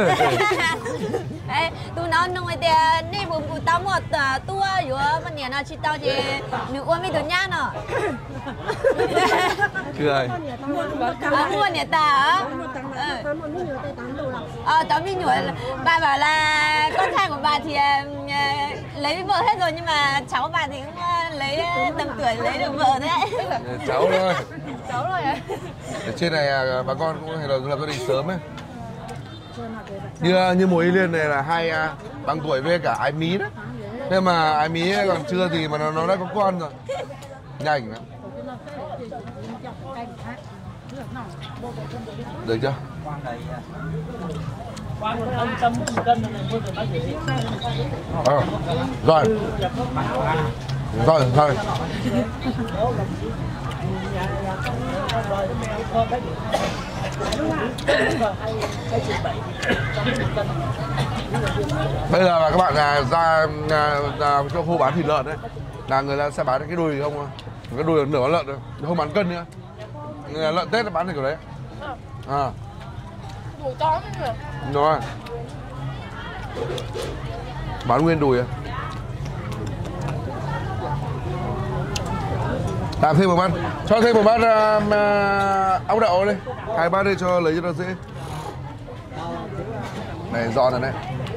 Ê, tụi nó nói tiền đi bùm bùm tao một tua rồi mà nhà nào chị tao thì nữ ôm với tụi nhá nó. Cười. À, mua nhà ta hả? Ờ, tao mới nhủi, bà bảo là con trai của bà thì uh, lấy vợ hết rồi nhưng mà cháu bà thì cũng uh, lấy tầm tuổi lấy được vợ đấy. Cháu thôi. Cháu rồi à? Ở trên này bà con cũng hay là lập gia đình sớm ấy. Như như mùa Y Liên này là hai bằng tuổi với cả Ái Mí đó. Thế mà Ái Mí còn chưa thì mà nó, nó đã có con rồi. Nhanh lắm. Được chưa? Ông Tâm cân này mua từ bác sĩ. Ờ. Rồi. Rồi, rồi. Bây giờ là các bạn là ra, ra, ra cho khu bán thịt lợn đấy, là người ta sẽ bán cái đùi không, cái đùi nửa con lợn thôi, không bán cân nữa. Lợn Tết nó bán được kiểu đấy. À. Đùi to thế nhỉ? Đúng rồi. Bán nguyên đùi à? Làm thêm một bát, cho thêm một bát uh, ốc đậu đi, hai bát đi cho lấy cho nó dễ. Này giòn rồi đấy.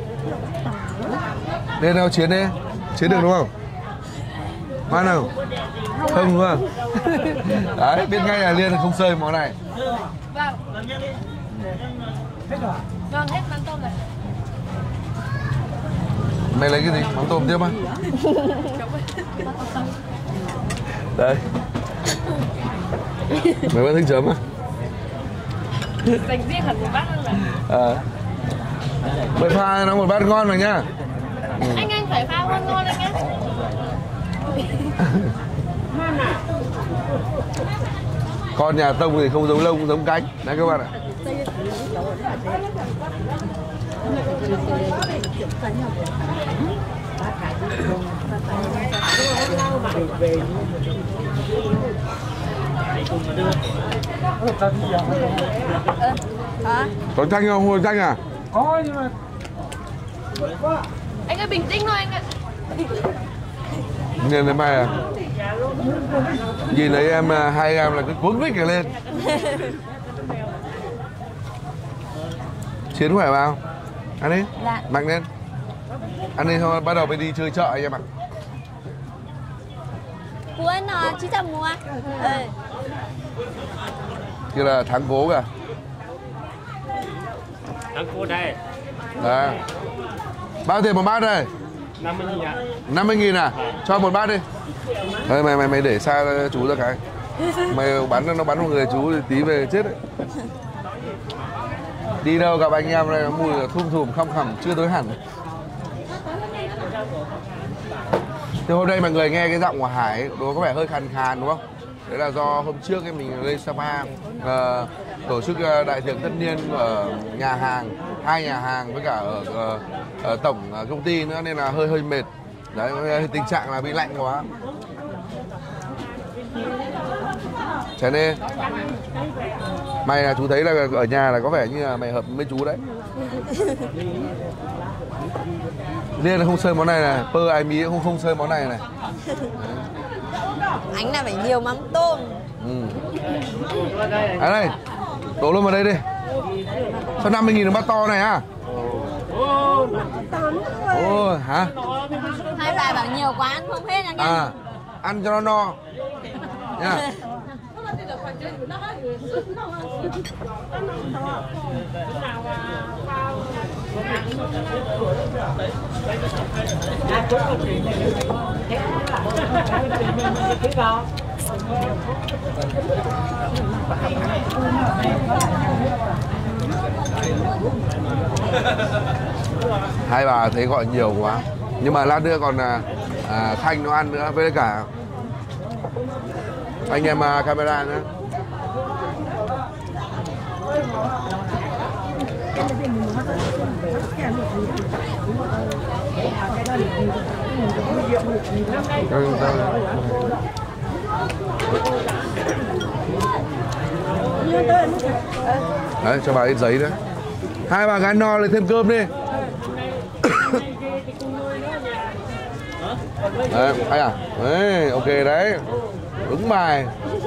Lên nào chiến đi, chiến được đúng không? Hoa nào? Không đúng không? Đấy, biết ngay là Liên không sơi món này. Vâng. Vâng, hết mắm tôm rồi. Mày lấy cái gì? Mắm tôm tiếp á? Đây. Mày vẫn thích chấm á? Dành riêng hẳn một bát luôn mà. À. Mày pha nó một bát ngon rồi nhá. Ừ. Anh anh phải pha ngon ngon anh nhá. Con nhà Tông thì không giống lông, giống cánh. Đấy các bạn ạ. Hả? Có chanh không? Không có chanh à? Có nhưng mà Anh ơi bình tĩnh thôi anh ạ. Nhìn thấy mày à? Nhìn thấy em, hai em là cứ cuốn quýt cả lên. Chiến khỏe vào. Ăn đi. Dạ. Mạnh lên. Ăn đi thôi, bắt đầu phải đi chơi chợ anh em ạ. Cuốn uh, chị chồng mua. Ừ. Kia là tháng cố kìa. Tháng cô đây. Đấy. Bao tiền một bát đây? năm mươi nghìn ạ. năm mươi nghìn à? Cho một bát đi. Thôi mày mày mày để xa chú ra cái. Mày bắn nó bắn một người chú thì tí về chết đấy. Đi đâu gặp anh em này mùi thum thùm khăm khẳm chưa tối hẳn. Thì hôm nay mọi người nghe cái giọng của Hải nó có vẻ hơi khàn khàn đúng không? Đấy là do hôm trước ấy mình lên Sapa uh, tổ chức uh, đại tiệc tất niên ở nhà hàng, hai nhà hàng với cả ở, uh, ở tổng công ty nữa nên là hơi hơi mệt. Đấy, tình trạng là bị lạnh quá. Thế nên mày là chú thấy là ở nhà là có vẻ như là mày hợp với chú đấy. Liên là không sơi món này này, Pơ ai mí cũng không sơi món này này. Anh là phải nhiều mắm tôm. Ừ. À đây, đổ luôn vào đây đi. Sao năm mươi nghìn một bát to này à? Ồ, hả? Hai bà bảo nhiều quá ăn không hết nha. À, ăn cho nó no. Nha. Hai bà thấy gọi nhiều quá, nhưng mà lát nữa còn à, à, Thanh nó ăn nữa với cả anh em à, camera nữa. Đấy, cho bà ít giấy nữa. Hai bà gái no lấy thêm cơm đi. Đấy, anh à? Đấy, ok đấy. Đúng bài.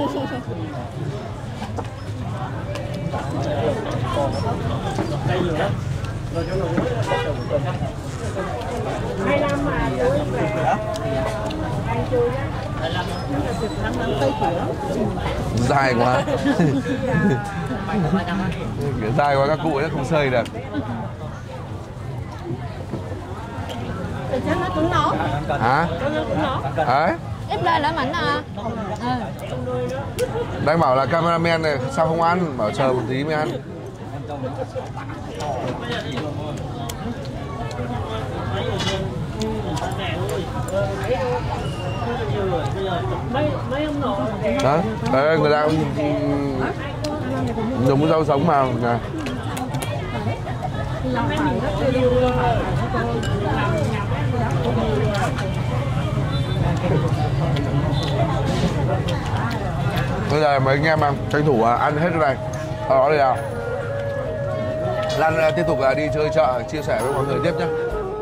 Dài quá. Dài quá các cụ ấy không sơi được. Hả? Đấy. Ít lên nữa mạnh à. Ừ. Đang bảo là cameraman này sao không ăn, bảo chờ một tí mới ăn. Đó, đấy, người ta cũng dùng rau sống vào nè. Bây giờ mấy anh em tranh thủ ăn hết cái này. Ở đó đây nào. Lan tiếp tục là đi chơi chợ, chia sẻ với mọi người tiếp nhé.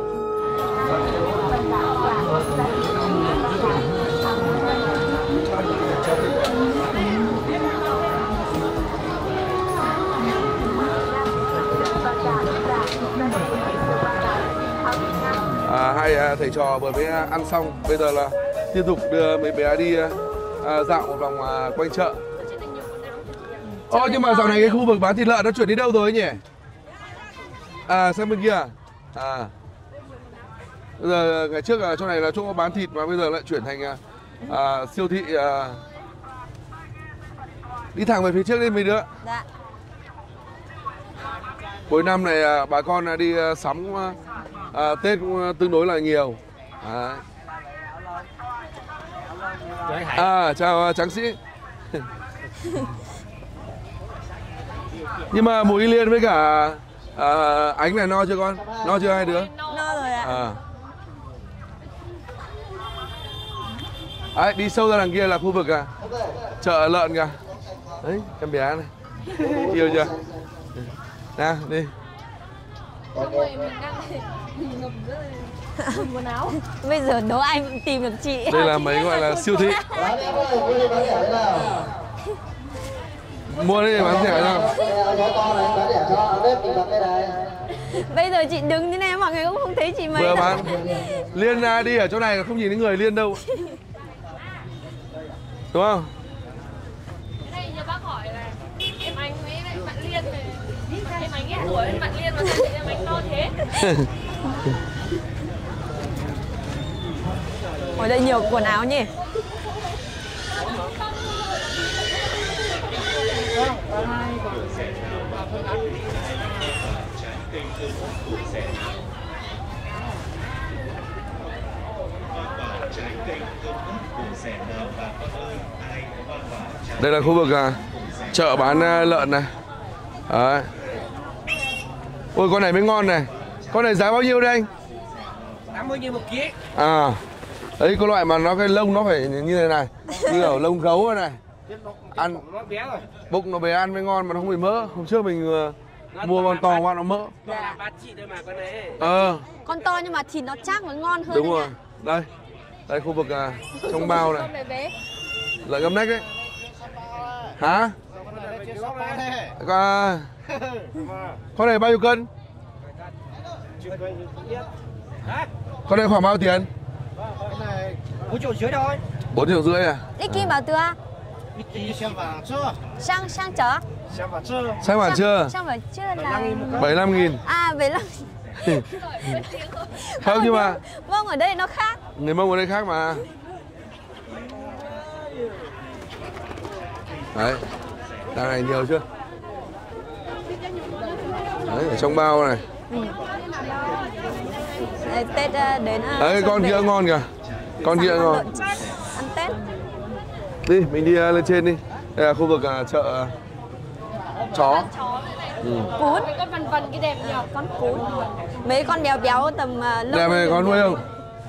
À, hai thầy trò vừa mới ăn xong, bây giờ là tiếp tục đưa mấy bé đi à, dạo một vòng à, quanh chợ. Ồ, nhưng mà dạo này cái khu vực bán thịt lợn nó chuyển đi đâu rồi nhỉ? À, sang bên kia à? Bây giờ ngày trước là chỗ này là chỗ bán thịt mà bây giờ lại chuyển thành à, à, siêu thị à. Đi thẳng về phía trước đi mấy đứa. Dạ. Cuối năm này à, bà con à, đi à, sắm à, Tết cũng tương đối là nhiều. À, à chào tráng sĩ. Nhưng mà Mùi Liên với cả à, Ánh này no chưa con? No chưa hai đứa? No rồi ạ. À. Đấy, đi sâu ra đằng kia là khu vực à, chợ lợn kìa. Đấy, em bé này. Yêu chưa? Nào, đi. Bây giờ đố anh tìm được chị. Đây là mấy gọi là siêu thị. Mua đi bán rẻ đâu. Bây giờ chị đứng thế này mọi người cũng không thấy chị mấy. Vừa bán. Liên ra đi ở chỗ này là không nhìn thấy người Liên đâu. Đúng không? Đây như bác hỏi là em Ánh với lại bạn Liên này. Em Ánh ít tuổi bạn Liên mà sao em Ánh to thế? Ở đây nhiều quần áo nhỉ? Đây là khu vực à, chợ bán à, lợn này. Đấy. Ôi con này mới ngon này. Con này giá bao nhiêu đây anh? tám mươi nghìn một ký. À, đấy có loại mà nó cái lông nó phải như thế này, như ở lông gấu này. Ăn Nó bé rồi. bụng nó bé ăn mới ngon mà nó không bị mỡ. Hôm trước mình uh, mua con to quá nó mỡ. Là ba chị thôi mà con này. Ờ. Con to nhưng mà thịt nó chắc và ngon hơn. Đúng rồi. Đây. Đây khu vực uh, trong bao này. Lợi ngâm nách đấy. Hả? À, con này bao nhiêu cân? Con này khoảng bao tiền? bốn triệu rưỡi thôi. bốn triệu rưỡi à? Đi Kim bảo tưa. Sang sang chở. Sang bản chưa? Sang bản chưa là bảy mươi lăm nghìn. À bảy mươi lăm. Không nhưng mà Vâng ở đây nó khác. người Mông ở đây khác mà. Đấy. Đằng này nhiều chưa? Đấy, ở trong bao này. Ừ. Đây, Tết đến. Đấy, con kia ngon kìa. Con kia ngon. Ăn Tết. Đi, mình đi uh, lên trên đi. Đây là khu vực uh, chợ uh, chó. Ừ. Cún. Mấy con vần vần cái đẹp nhỉ? Con cún. Mấy con béo béo tầm uh, lông. Đẹp này, có nuôi không?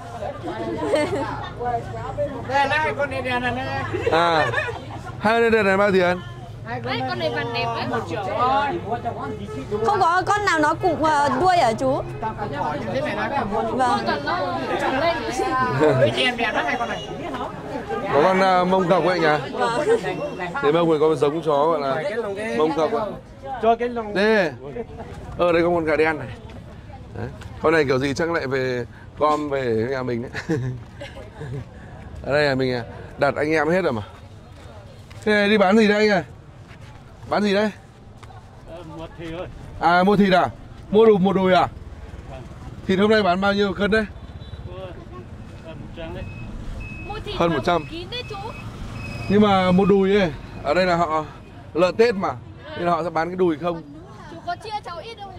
Đây này, con này đèn này này. À, hai con này này bao tiền? Đấy, con này vần đẹp đấy. một triệu thôi. Không có con nào nó cụm uh, đuôi hả chú? Thế này nó cả một. Vâng. Tuần nó tròn lên. Cái đèn đẹp đó hai con này. Có con uh, mông cọc ấy nhỉ? Vâng. Thế mông này có giống chó gọi là mông cọc ấy. Cho cái lồng. Đây. Ở đây có con gà đen này. Đấy. Con này kiểu gì chắc lại về con về nhà mình đấy. Ở đây là mình đặt anh em hết rồi mà. Thế này đi bán gì đây anh ơi? Bán gì đây? Mua thịt thôi. À mua thịt à? Mua đủ một đùi à? Thịt hôm nay bán bao nhiêu cân đấy? Mua một trăm đấy. Một thịt hơn mà một trăm. kín đấy chú. Nhưng mà một đùi ấy, ở đây là họ lợn Tết mà, nên là họ sẽ bán cái đùi không. Chú có chia cháu ít không?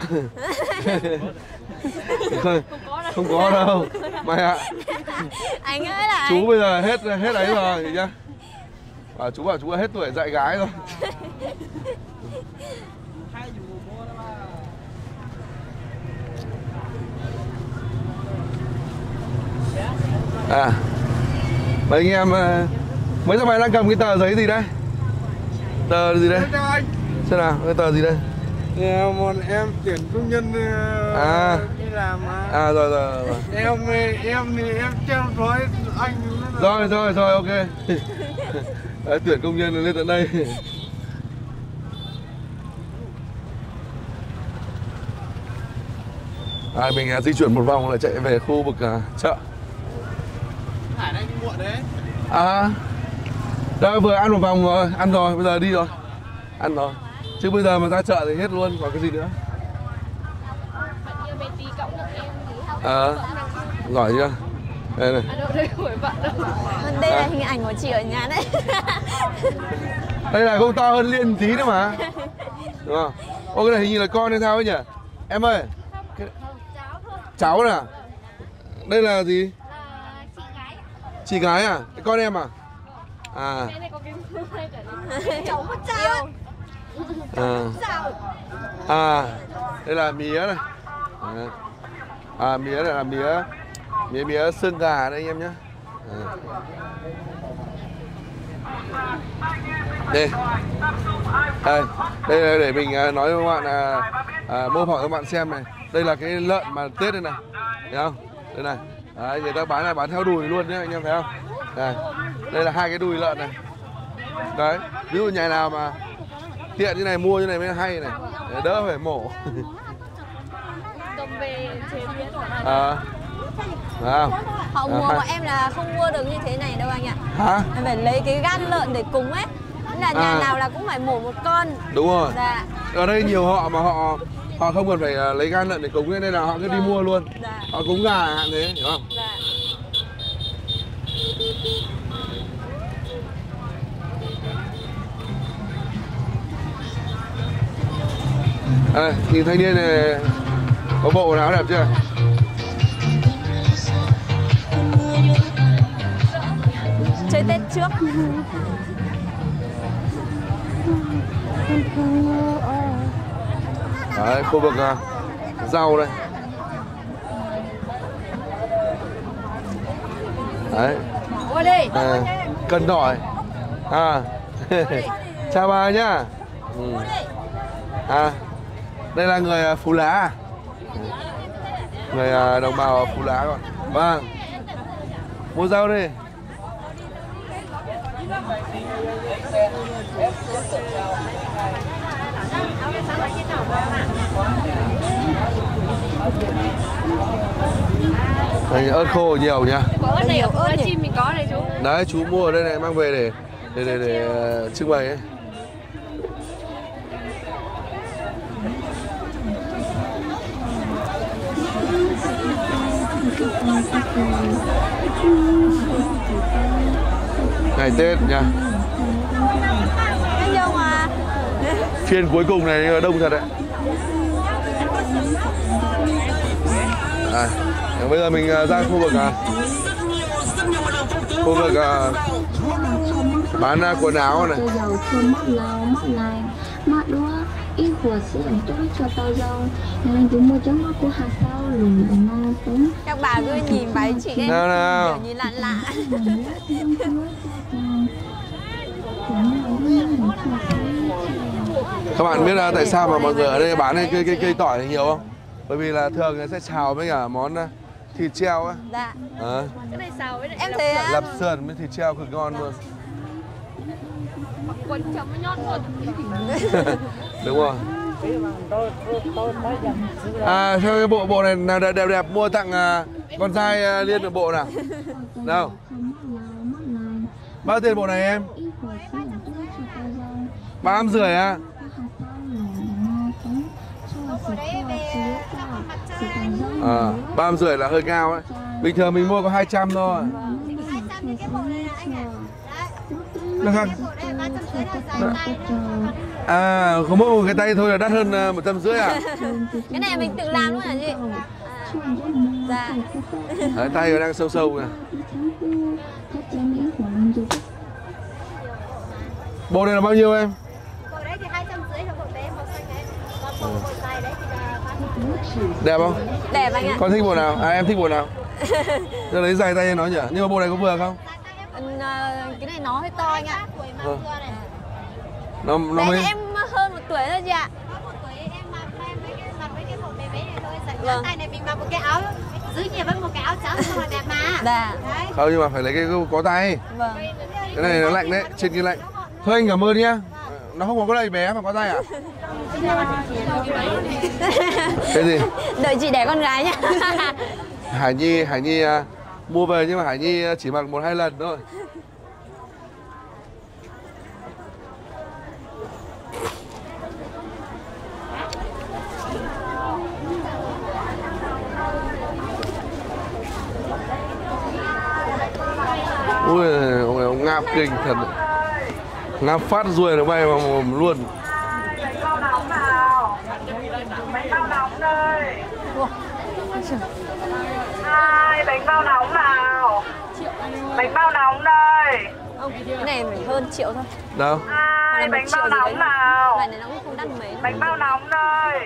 không, không có đâu mày ạ. Anh ơi là Chú anh. bây giờ hết hết ấy rồi thì nhá. À, chú bảo chú hết tuổi dạy gái rồi. À, mấy anh em mấy thằng mày đang cầm cái tờ giấy gì đây? Tờ gì đây? Xem nào, cái tờ gì đây? Một em tuyển công nhân À. đi làm mà. À rồi rồi rồi. Em em thì em treo thói anh Rồi rồi rồi ok. Đấy, tuyển công nhân lên tận đây. À, mình uh, di chuyển một vòng là chạy về khu vực uh, chợ. Hải đang đi muộn đấy. À, đó vừa ăn một vòng rồi, ăn rồi, bây giờ đi rồi, ăn rồi. Chứ bây giờ mà ra chợ thì hết luôn, còn cái gì nữa? Bạn như bé tí cộng được em thì À, giỏi chưa? Đây này. À đâu, đây không phải bạn đâu. Đây là À. hình ảnh của chị ở nhà đấy. Đây là không to hơn Liên tí nữa mà, đúng không? Ô, cái này hình như là con hay sao ấy nhỉ? Em ơi, cái... Cháu thôi. cháu nè. Đây là gì? Là chị gái. Chị gái à? Cái con em à? À, Cái này có cái mưa hay cả đấy. Cháu mất cháu. à, à, đây là mía này. À, à mía này là mía mía mía xương gà đây anh em nhé. À. Đây, đây, đây là để mình à, nói với các bạn à, à, mô phỏng cho các bạn xem này. Đây là cái lợn mà Tết đây này, thấy không? Đây này, đấy, người ta bán là bán theo đùi luôn nhé anh em thấy không? Đây, đây là hai cái đùi lợn này. Đấy, ví dụ nhà nào mà tiện như này mua như này mới hay này, để đỡ phải mổ. Cầm về chế biến ở đây. À, à, Họ mua à, bọn em là không mua được như thế này đâu anh ạ. hả? Em phải lấy cái gan lợn để cúng ấy. Nên là nhà À. nào là cũng phải mổ một con. Đúng rồi. Dạ. Ở đây nhiều họ mà họ họ không cần phải à, lấy gan lợn để cúng nên là họ cứ đi mua luôn. Dạ. Họ cúng gà chẳng hạn thế, hiểu không? Dạ. À, nhìn thanh niên này có bộ quần áo đẹp chưa? Chơi Tết trước. Đấy, khu vực à, rau đây. Đấy. Qua đây. À, cần tỏi. À. Chào bà nhá. Ừ. À, đây là người à, Phú Lá à? Người à, đồng bào Phú Lá rồi. Vâng. Mua rau đi. Đấy, ớt khô nhiều nhá. Có ớt này, ớt chim mình có này chú. Đấy, chú mua ở đây này mang về để để để, để uh, trưng bày ấy. Ngày Tết nha. Anh Nhung à. Phiên cuối cùng này đông thật đấy. À, bây giờ mình uh, ra khu vực uh, khu vực uh, bán uh, quần áo này. Dầu thơm mát lào mát lại mát đua ít của sử dụng tôi cho tao dâu nên chúng mua chống của hạt sao lùm ở na tống. Các bà cứ nhìn váy chị ấy. Nào nào. Kiểu nhìn lạ lạ. Các bạn biết là tại sao mà mọi người ở đây bán cái cây cây, cây tỏi này nhiều không? Bởi vì là thường người sẽ xào với cả món thịt treo á. Dạ. À, Cái này xào với lại Em thấy lạp sườn với thịt treo cực ngon luôn. quần chấm với nhót luôn. Đúng rồi. À, theo cái bộ bộ này nào đẹp đẹp, đẹp mua tặng à, con trai à, Liên được bộ nào. Nào. Bao tiền bộ này em? Ba trăm rưỡi à? À, ba trăm rưỡi là hơi cao ấy. Bình thường mình mua có hai trăm thôi. Được không? À, có mỗi một cái tay thôi là đắt hơn một trăm rưỡi à? Cái này mình tự làm luôn hả chị? Dạ. Đấy, tay nó đang sâu sâu kìa. Bộ này là bao nhiêu em? Bộ đấy thì hai trăm rưỡi là bộ bé màu xanh đấy. Còn bộ bộ dài đấy thì là ba trăm. Đẹp không? Đẹp anh ạ. Con thích bộ nào? À em thích bộ nào? Giờ lấy dài tay nó nhỉ? Nhưng mà bộ này có vừa không? Ừ, cái này nó hơi to anh ạ. Ừ. Nó nó Bé mới... em hơn một tuổi thôi chị ạ. Một tuổi em mặc em mấy cái mặc mấy cái bộ bé bé này thôi. Sẵn Vâng. tay này mình mặc một cái áo dưới kia vẫn một cái áo trắng xong là đẹp mà. Dạ. Đấy. Không, nhưng mà phải lấy cái có tay. Vâng. Cái này nó lạnh đấy, trên kia lạnh. Thôi anh cảm ơn nhá. Nó không có cái này bé mà có tay à? Cái gì? Đợi chị đẻ con gái nhá. Hải Nhi, Hải Nhi à, mua về nhưng mà Hải Nhi chỉ mặc một hai lần thôi. Ui, ông này ông ngáp kinh thật. Ngáp phát ruồi nó bay vào mồm luôn. Bánh bao nóng nào. Bánh bao nóng đây. Hai bánh bao nóng nào. Bánh bao nóng đây. Ông, cái này phải hơn triệu thôi. Đâu? Hai bánh bao nóng nào. Loại này nó cũng không đắt mấy. Bánh bao nóng đây.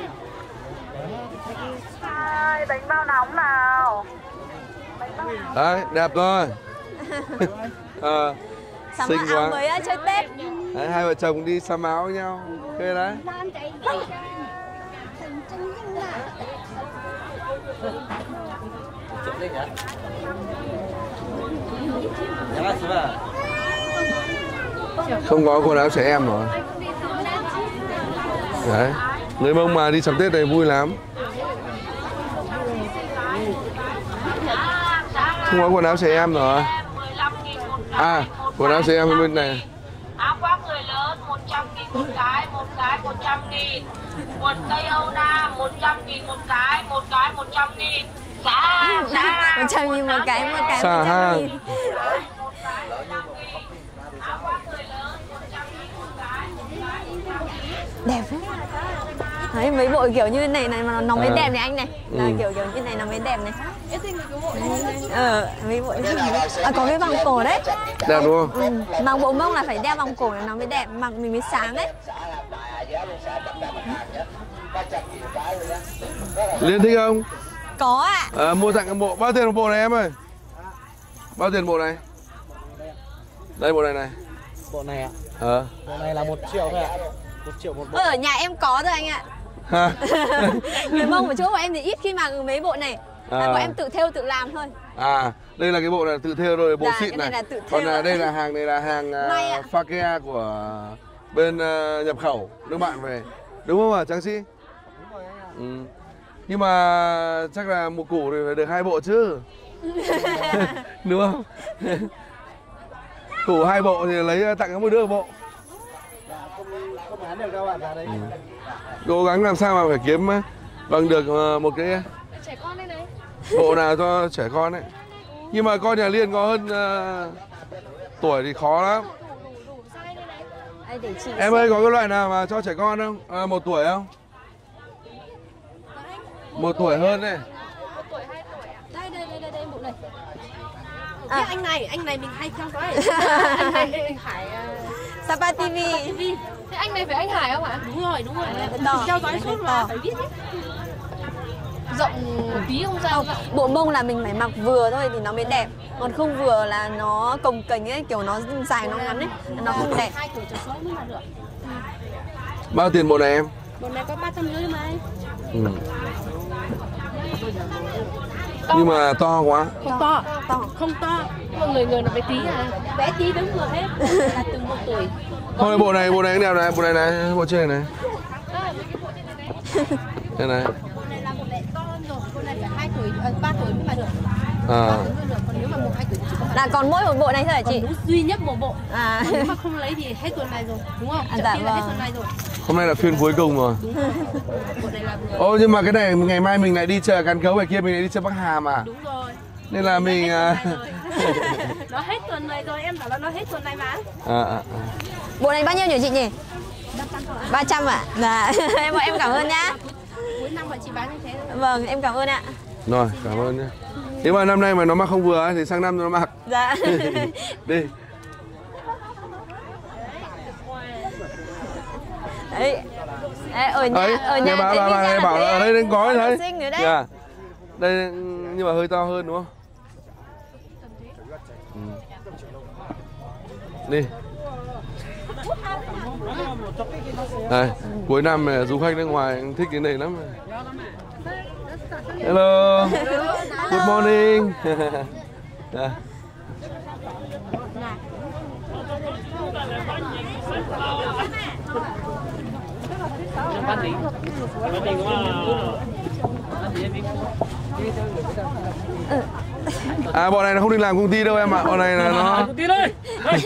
Hai bánh bao nóng nào. Đấy, đẹp rồi. À, Sắm xinh áo quá. mới á, chơi Tết. Đấy, hai vợ chồng đi sắm áo với nhau. Ok đấy. Không có quần áo trẻ em rồi. Đấy, người Mông mà đi sắm Tết này vui lắm. Không có quần áo trẻ em rồi. À, quần áo trẻ em bên này. Áo khoác người lớn một trăm nghìn một cái, một cái một trăm nghìn. Quần tây Âu Nam một trăm nghìn một cái, một cái một trăm nghìn. Dạ, dạ. một trăm nghìn một cái, một cái Xà một ha. trăm nghìn. Đẹp đấy. Đấy, mấy bộ kiểu như này này mà nó mới À. đẹp này anh này. Là Ừ. kiểu kiểu như này nó mới đẹp này. Em thích cái bộ này. Ờ, mấy bộ à, có cái vòng cổ đấy. Đẹp đúng không? Ừ. Mặc bộ Mông là phải đeo vòng cổ này nó mới đẹp, mặc mình mới sáng đấy. Liên thích không? Có ạ. À, mua tặng cái bộ. Bao tiền một bộ này em ơi? Bao tiền bộ này? Đây bộ này này. Bộ này ạ? Ờ. Bộ này là một triệu thôi ạ. Một triệu một bộ. Ở nhà em có rồi anh ạ. Ha. Người Mông ở chỗ của em thì ít khi mặc mấy bộ này. À. À. Bọn em tự thêu tự làm thôi. À, đây là cái bộ này tự thêu rồi, bộ Dạ, xịn cái này. này là tự Còn thêu là ạ. đây là hàng này là hàng May ạ. uh, Fakea của bên uh, nhập khẩu nước bạn về. Đúng không ạ, Trang Sĩ? Đúng rồi anh ạ. Ừ. Nhưng mà chắc là một củ thì phải được hai bộ chứ. Đúng không? Củ hai bộ thì lấy tặng cho một đứa một bộ. Không, không bán được đâu bạn ra đấy. Ừ. Cố gắng làm sao mà phải kiếm bằng được một cái Trẻ con đây này. bộ nào cho trẻ con ấy. Nhưng mà con nhà Liên có hơn uh, tuổi thì khó lắm. Đủ đủ đủ size đây này. Đây, để chị Em ơi, có cái loại nào mà cho trẻ con không? À, một tuổi không? Một tuổi hơn này. Một tuổi, hai tuổi à? Đây đây đây đây đây bộ này. À. À. Anh này, anh này mình hay theo dõi. Anh này anh Hải uh, Sapa ti vi. Thế anh này phải anh Hải không ạ? Đúng rồi, đúng rồi. Đỏ. Theo dõi suốt mà phải biết hết. Rộng tí không sao ạ. Bộ Mông là mình phải mặc vừa thôi thì nó mới đẹp. Còn không vừa là nó cồng kềnh ấy, kiểu nó dài nó ngắn ấy, nó không đẹp. Hai tuổi trở xuống mới mặc được. Bao tiền bộ này em? Bộ này có ba trăm rưỡi mà. Ừ. Nhưng mà to quá. Không to, to, không to. Mọi người người nó bé tí à, bé tí đứng vừa hết. Là từ một tuổi. Thôi bộ này, bộ này cái nào này, bộ này này, bộ trên này này. À, mấy cái bộ trên này này. Đây này. Bộ này là một bé to hơn rồi, bộ này phải hai tuổi, à, ba tuổi mới mặc được. À. ba tuổi mới được, còn nếu mà một hai tuổi thì chỉ có mặc. Là còn mỗi một bộ này thôi hả chị? Còn đúng duy nhất một bộ. À. Còn nếu mà không lấy thì hết tuần này rồi, đúng không? À, Chợ dạ phiên là hết vâng. tuần này rồi. Hôm nay là phiên cuối cùng rồi. Đúng rồi. Bộ này là vừa. Ô, nhưng mà cái này ngày mai mình lại đi chợ Cán Cấu, ngoài kia mình lại đi chợ Bắc Hà mà. Đúng rồi. Nên là mình Hết tuần này rồi. Nó hết tuần này rồi, em bảo là nó hết tuần này mà. À, à, à. Bộ này bao nhiêu nhỉ chị nhỉ? ba trăm ạ. Dạ. Em em cảm ơn nhá. Cuối năm bọn chị bán như thế. Vâng, em cảm ơn ạ. Rồi, cảm ơn nhé. Nếu mà năm nay mà nó mặc không vừa ấy, thì sang năm nó mặc. Dạ. Đi. Đấy. Ê, ở nhà, Ấy, ở nhà bà, bà, bà này bảo là ở đây đang có đấy. Xinh nữa đấy. Yeah. Đây nhưng mà hơi to hơn đúng không? Ừ. Đi. Đây, cuối năm này, du khách nước ngoài thích cái này lắm. Hello. Good morning. Yeah. À, bọn này nó không định làm công ty đâu em ạ. Bọn này là nó công ty đây.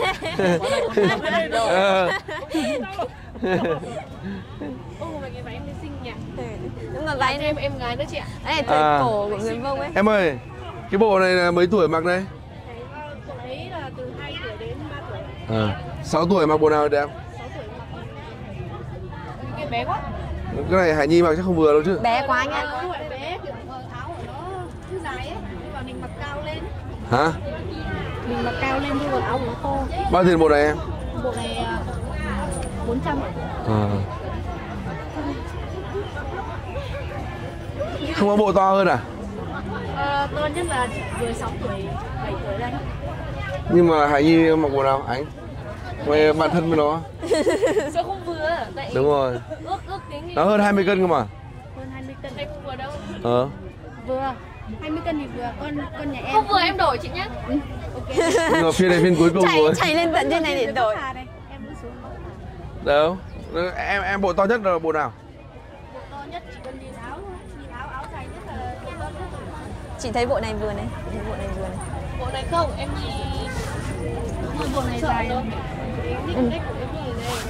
Ô, mà cái váy em thấy xinh nhỉ. Đúng là váy em em gái nữa chị ạ. Đây là À. cổ của người Mông ấy. Em ơi, cái bộ này là mấy tuổi mặc đây? Bộ đấy là từ hai tuổi đến ba tuổi. À, sáu tuổi mặc bộ nào đẹp? sáu tuổi. Cái bé quá. Cái này Hải Nhi mặc chắc không vừa đâu chứ. Bé quá nhá. Không phải bé, kiểu áo của nó cứ dài ấy, nhưng mà mình mặc cao lên. Hả? Mình mặc cao lên thôi, còn áo của nó to. Bao tiền bộ này em? Bộ này bốn trăm. À. Không có bộ to hơn à? Ờ, to nhất là mười sáu tuổi, bảy tuổi đây. Nhưng mà Hải Nhi mặc bộ nào anh? Mày bạn thân với nó. Sao không vừa? Tại Đúng rồi. ước ước tính thì Nó hơn hai mươi cân cơ mà. hơn hai mươi cân. Đây không vừa đâu. Ờ. Vừa. hai mươi cân thì vừa, con con nhà em. Không vừa em đổi chị nhé. Ừ. Ok. Nhưng mà phiên này phiên cuối cùng Chạy rồi. chạy lên tận trên này để đổi. Em bước xuống. Đâu? Em em bộ to nhất là bộ nào? Bộ to nhất chỉ cần nhìn áo thôi. Nhìn áo áo dài nhất là to nhất. Chị thấy bộ này vừa này, chị thấy bộ này vừa này. Bộ này không, em chỉ bộ này dài thôi. Cái nách của em như này.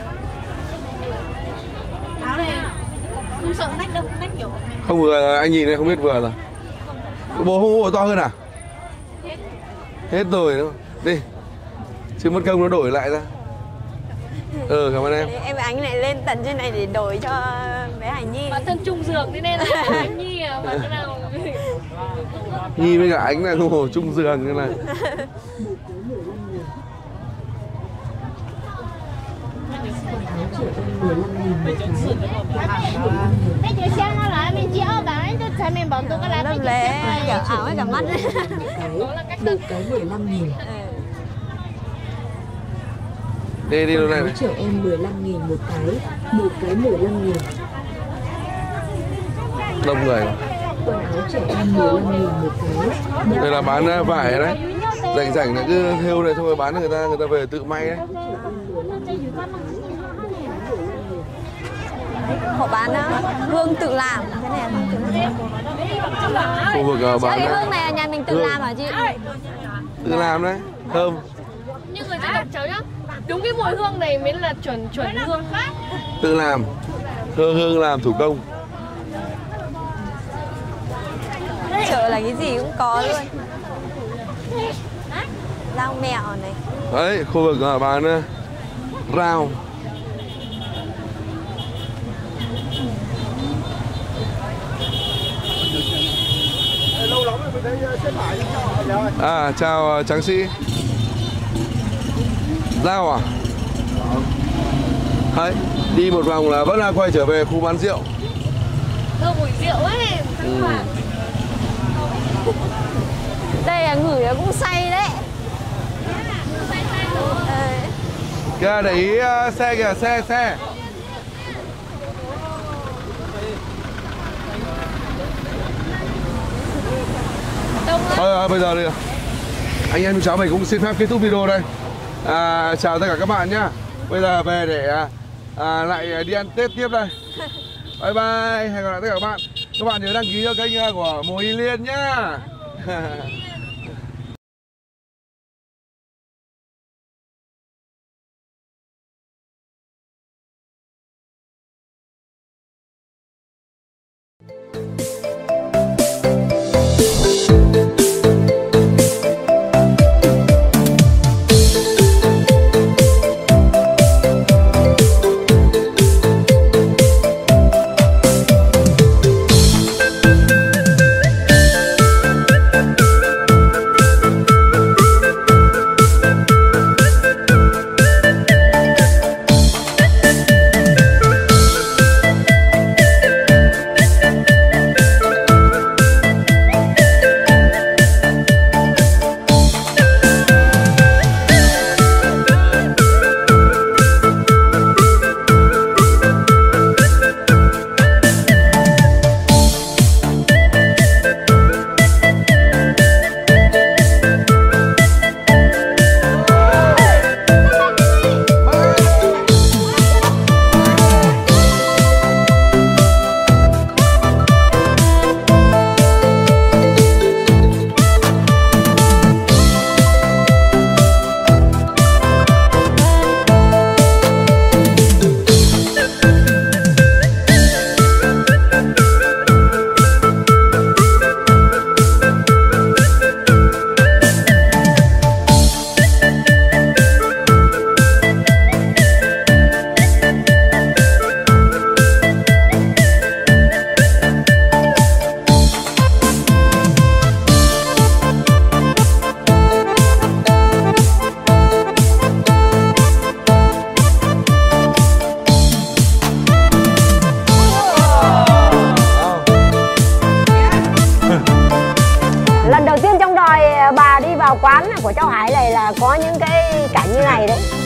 Áo này không sợ nách đâu, nách kiểu Không vừa, anh nhìn này không biết vừa rồi. Bộ không có bộ to hơn à? hết. Hết rồi đúng không? Đi. Chứ mất công nó đổi lại ra. Ừ, cảm ơn em. Em ánh lại lên tận trên này để đổi cho bé Hải Nhi. Bản thân chung giường thế nên là anh Nhi à, mà cái nào Nhi với cả ánh là ngủ chung giường như này. cái chữ sang nó lại mình chỉ ở bạn ấy thì mình bọn tôi có làm Lớp lé cả áo cả mắt. Một cái mười lăm nghìn. Đi đi đâu này Áo này. trẻ em mười lăm nghìn một cái. Một cái mười lăm nghìn. Đông người. Quần áo trẻ em mười lăm nghìn một cái. Đây là bán vải đấy. Rảnh rảnh là cứ thêu này xong rồi bán cho người ta, người ta về tự may đấy. Họ bán uh, hương tự làm. Cái này là hương tự làm. Khu vực uh, bán cái hương này là nhà mình tự hương. làm hả chị? Tự làm đấy, thơm. như người ta đọc cháu nhá, đúng cái mùi hương này mới là chuẩn chuẩn hương khác. Tự làm, hương hương làm thủ công. Chợ là cái gì cũng có luôn. Rau mèo này. Đấy, khu vực uh, bán uh, rau. Lâu lắm rồi mình thấy xếp lại chào. À, chào uh, tráng sĩ. Rau à? Đấy, đi một vòng là vẫn là quay trở về khu bán rượu. Thơm mùi rượu ấy. Ừ. Đây là ngửi nó cũng say đấy. Kìa, để ý uh, xe kìa, xe, xe. Thôi, à, bây giờ đi. Anh em cháu mình cũng xin phép kết thúc video đây. À, chào tất cả các bạn nhá. Bây giờ về để à, lại đi ăn Tết tiếp đây. Bye bye, hẹn gặp lại tất cả các bạn. Các bạn nhớ đăng ký cho kênh của Mùa Y Liên nhá. vào quán của cháu Hải này là có những cái cảnh như này đấy.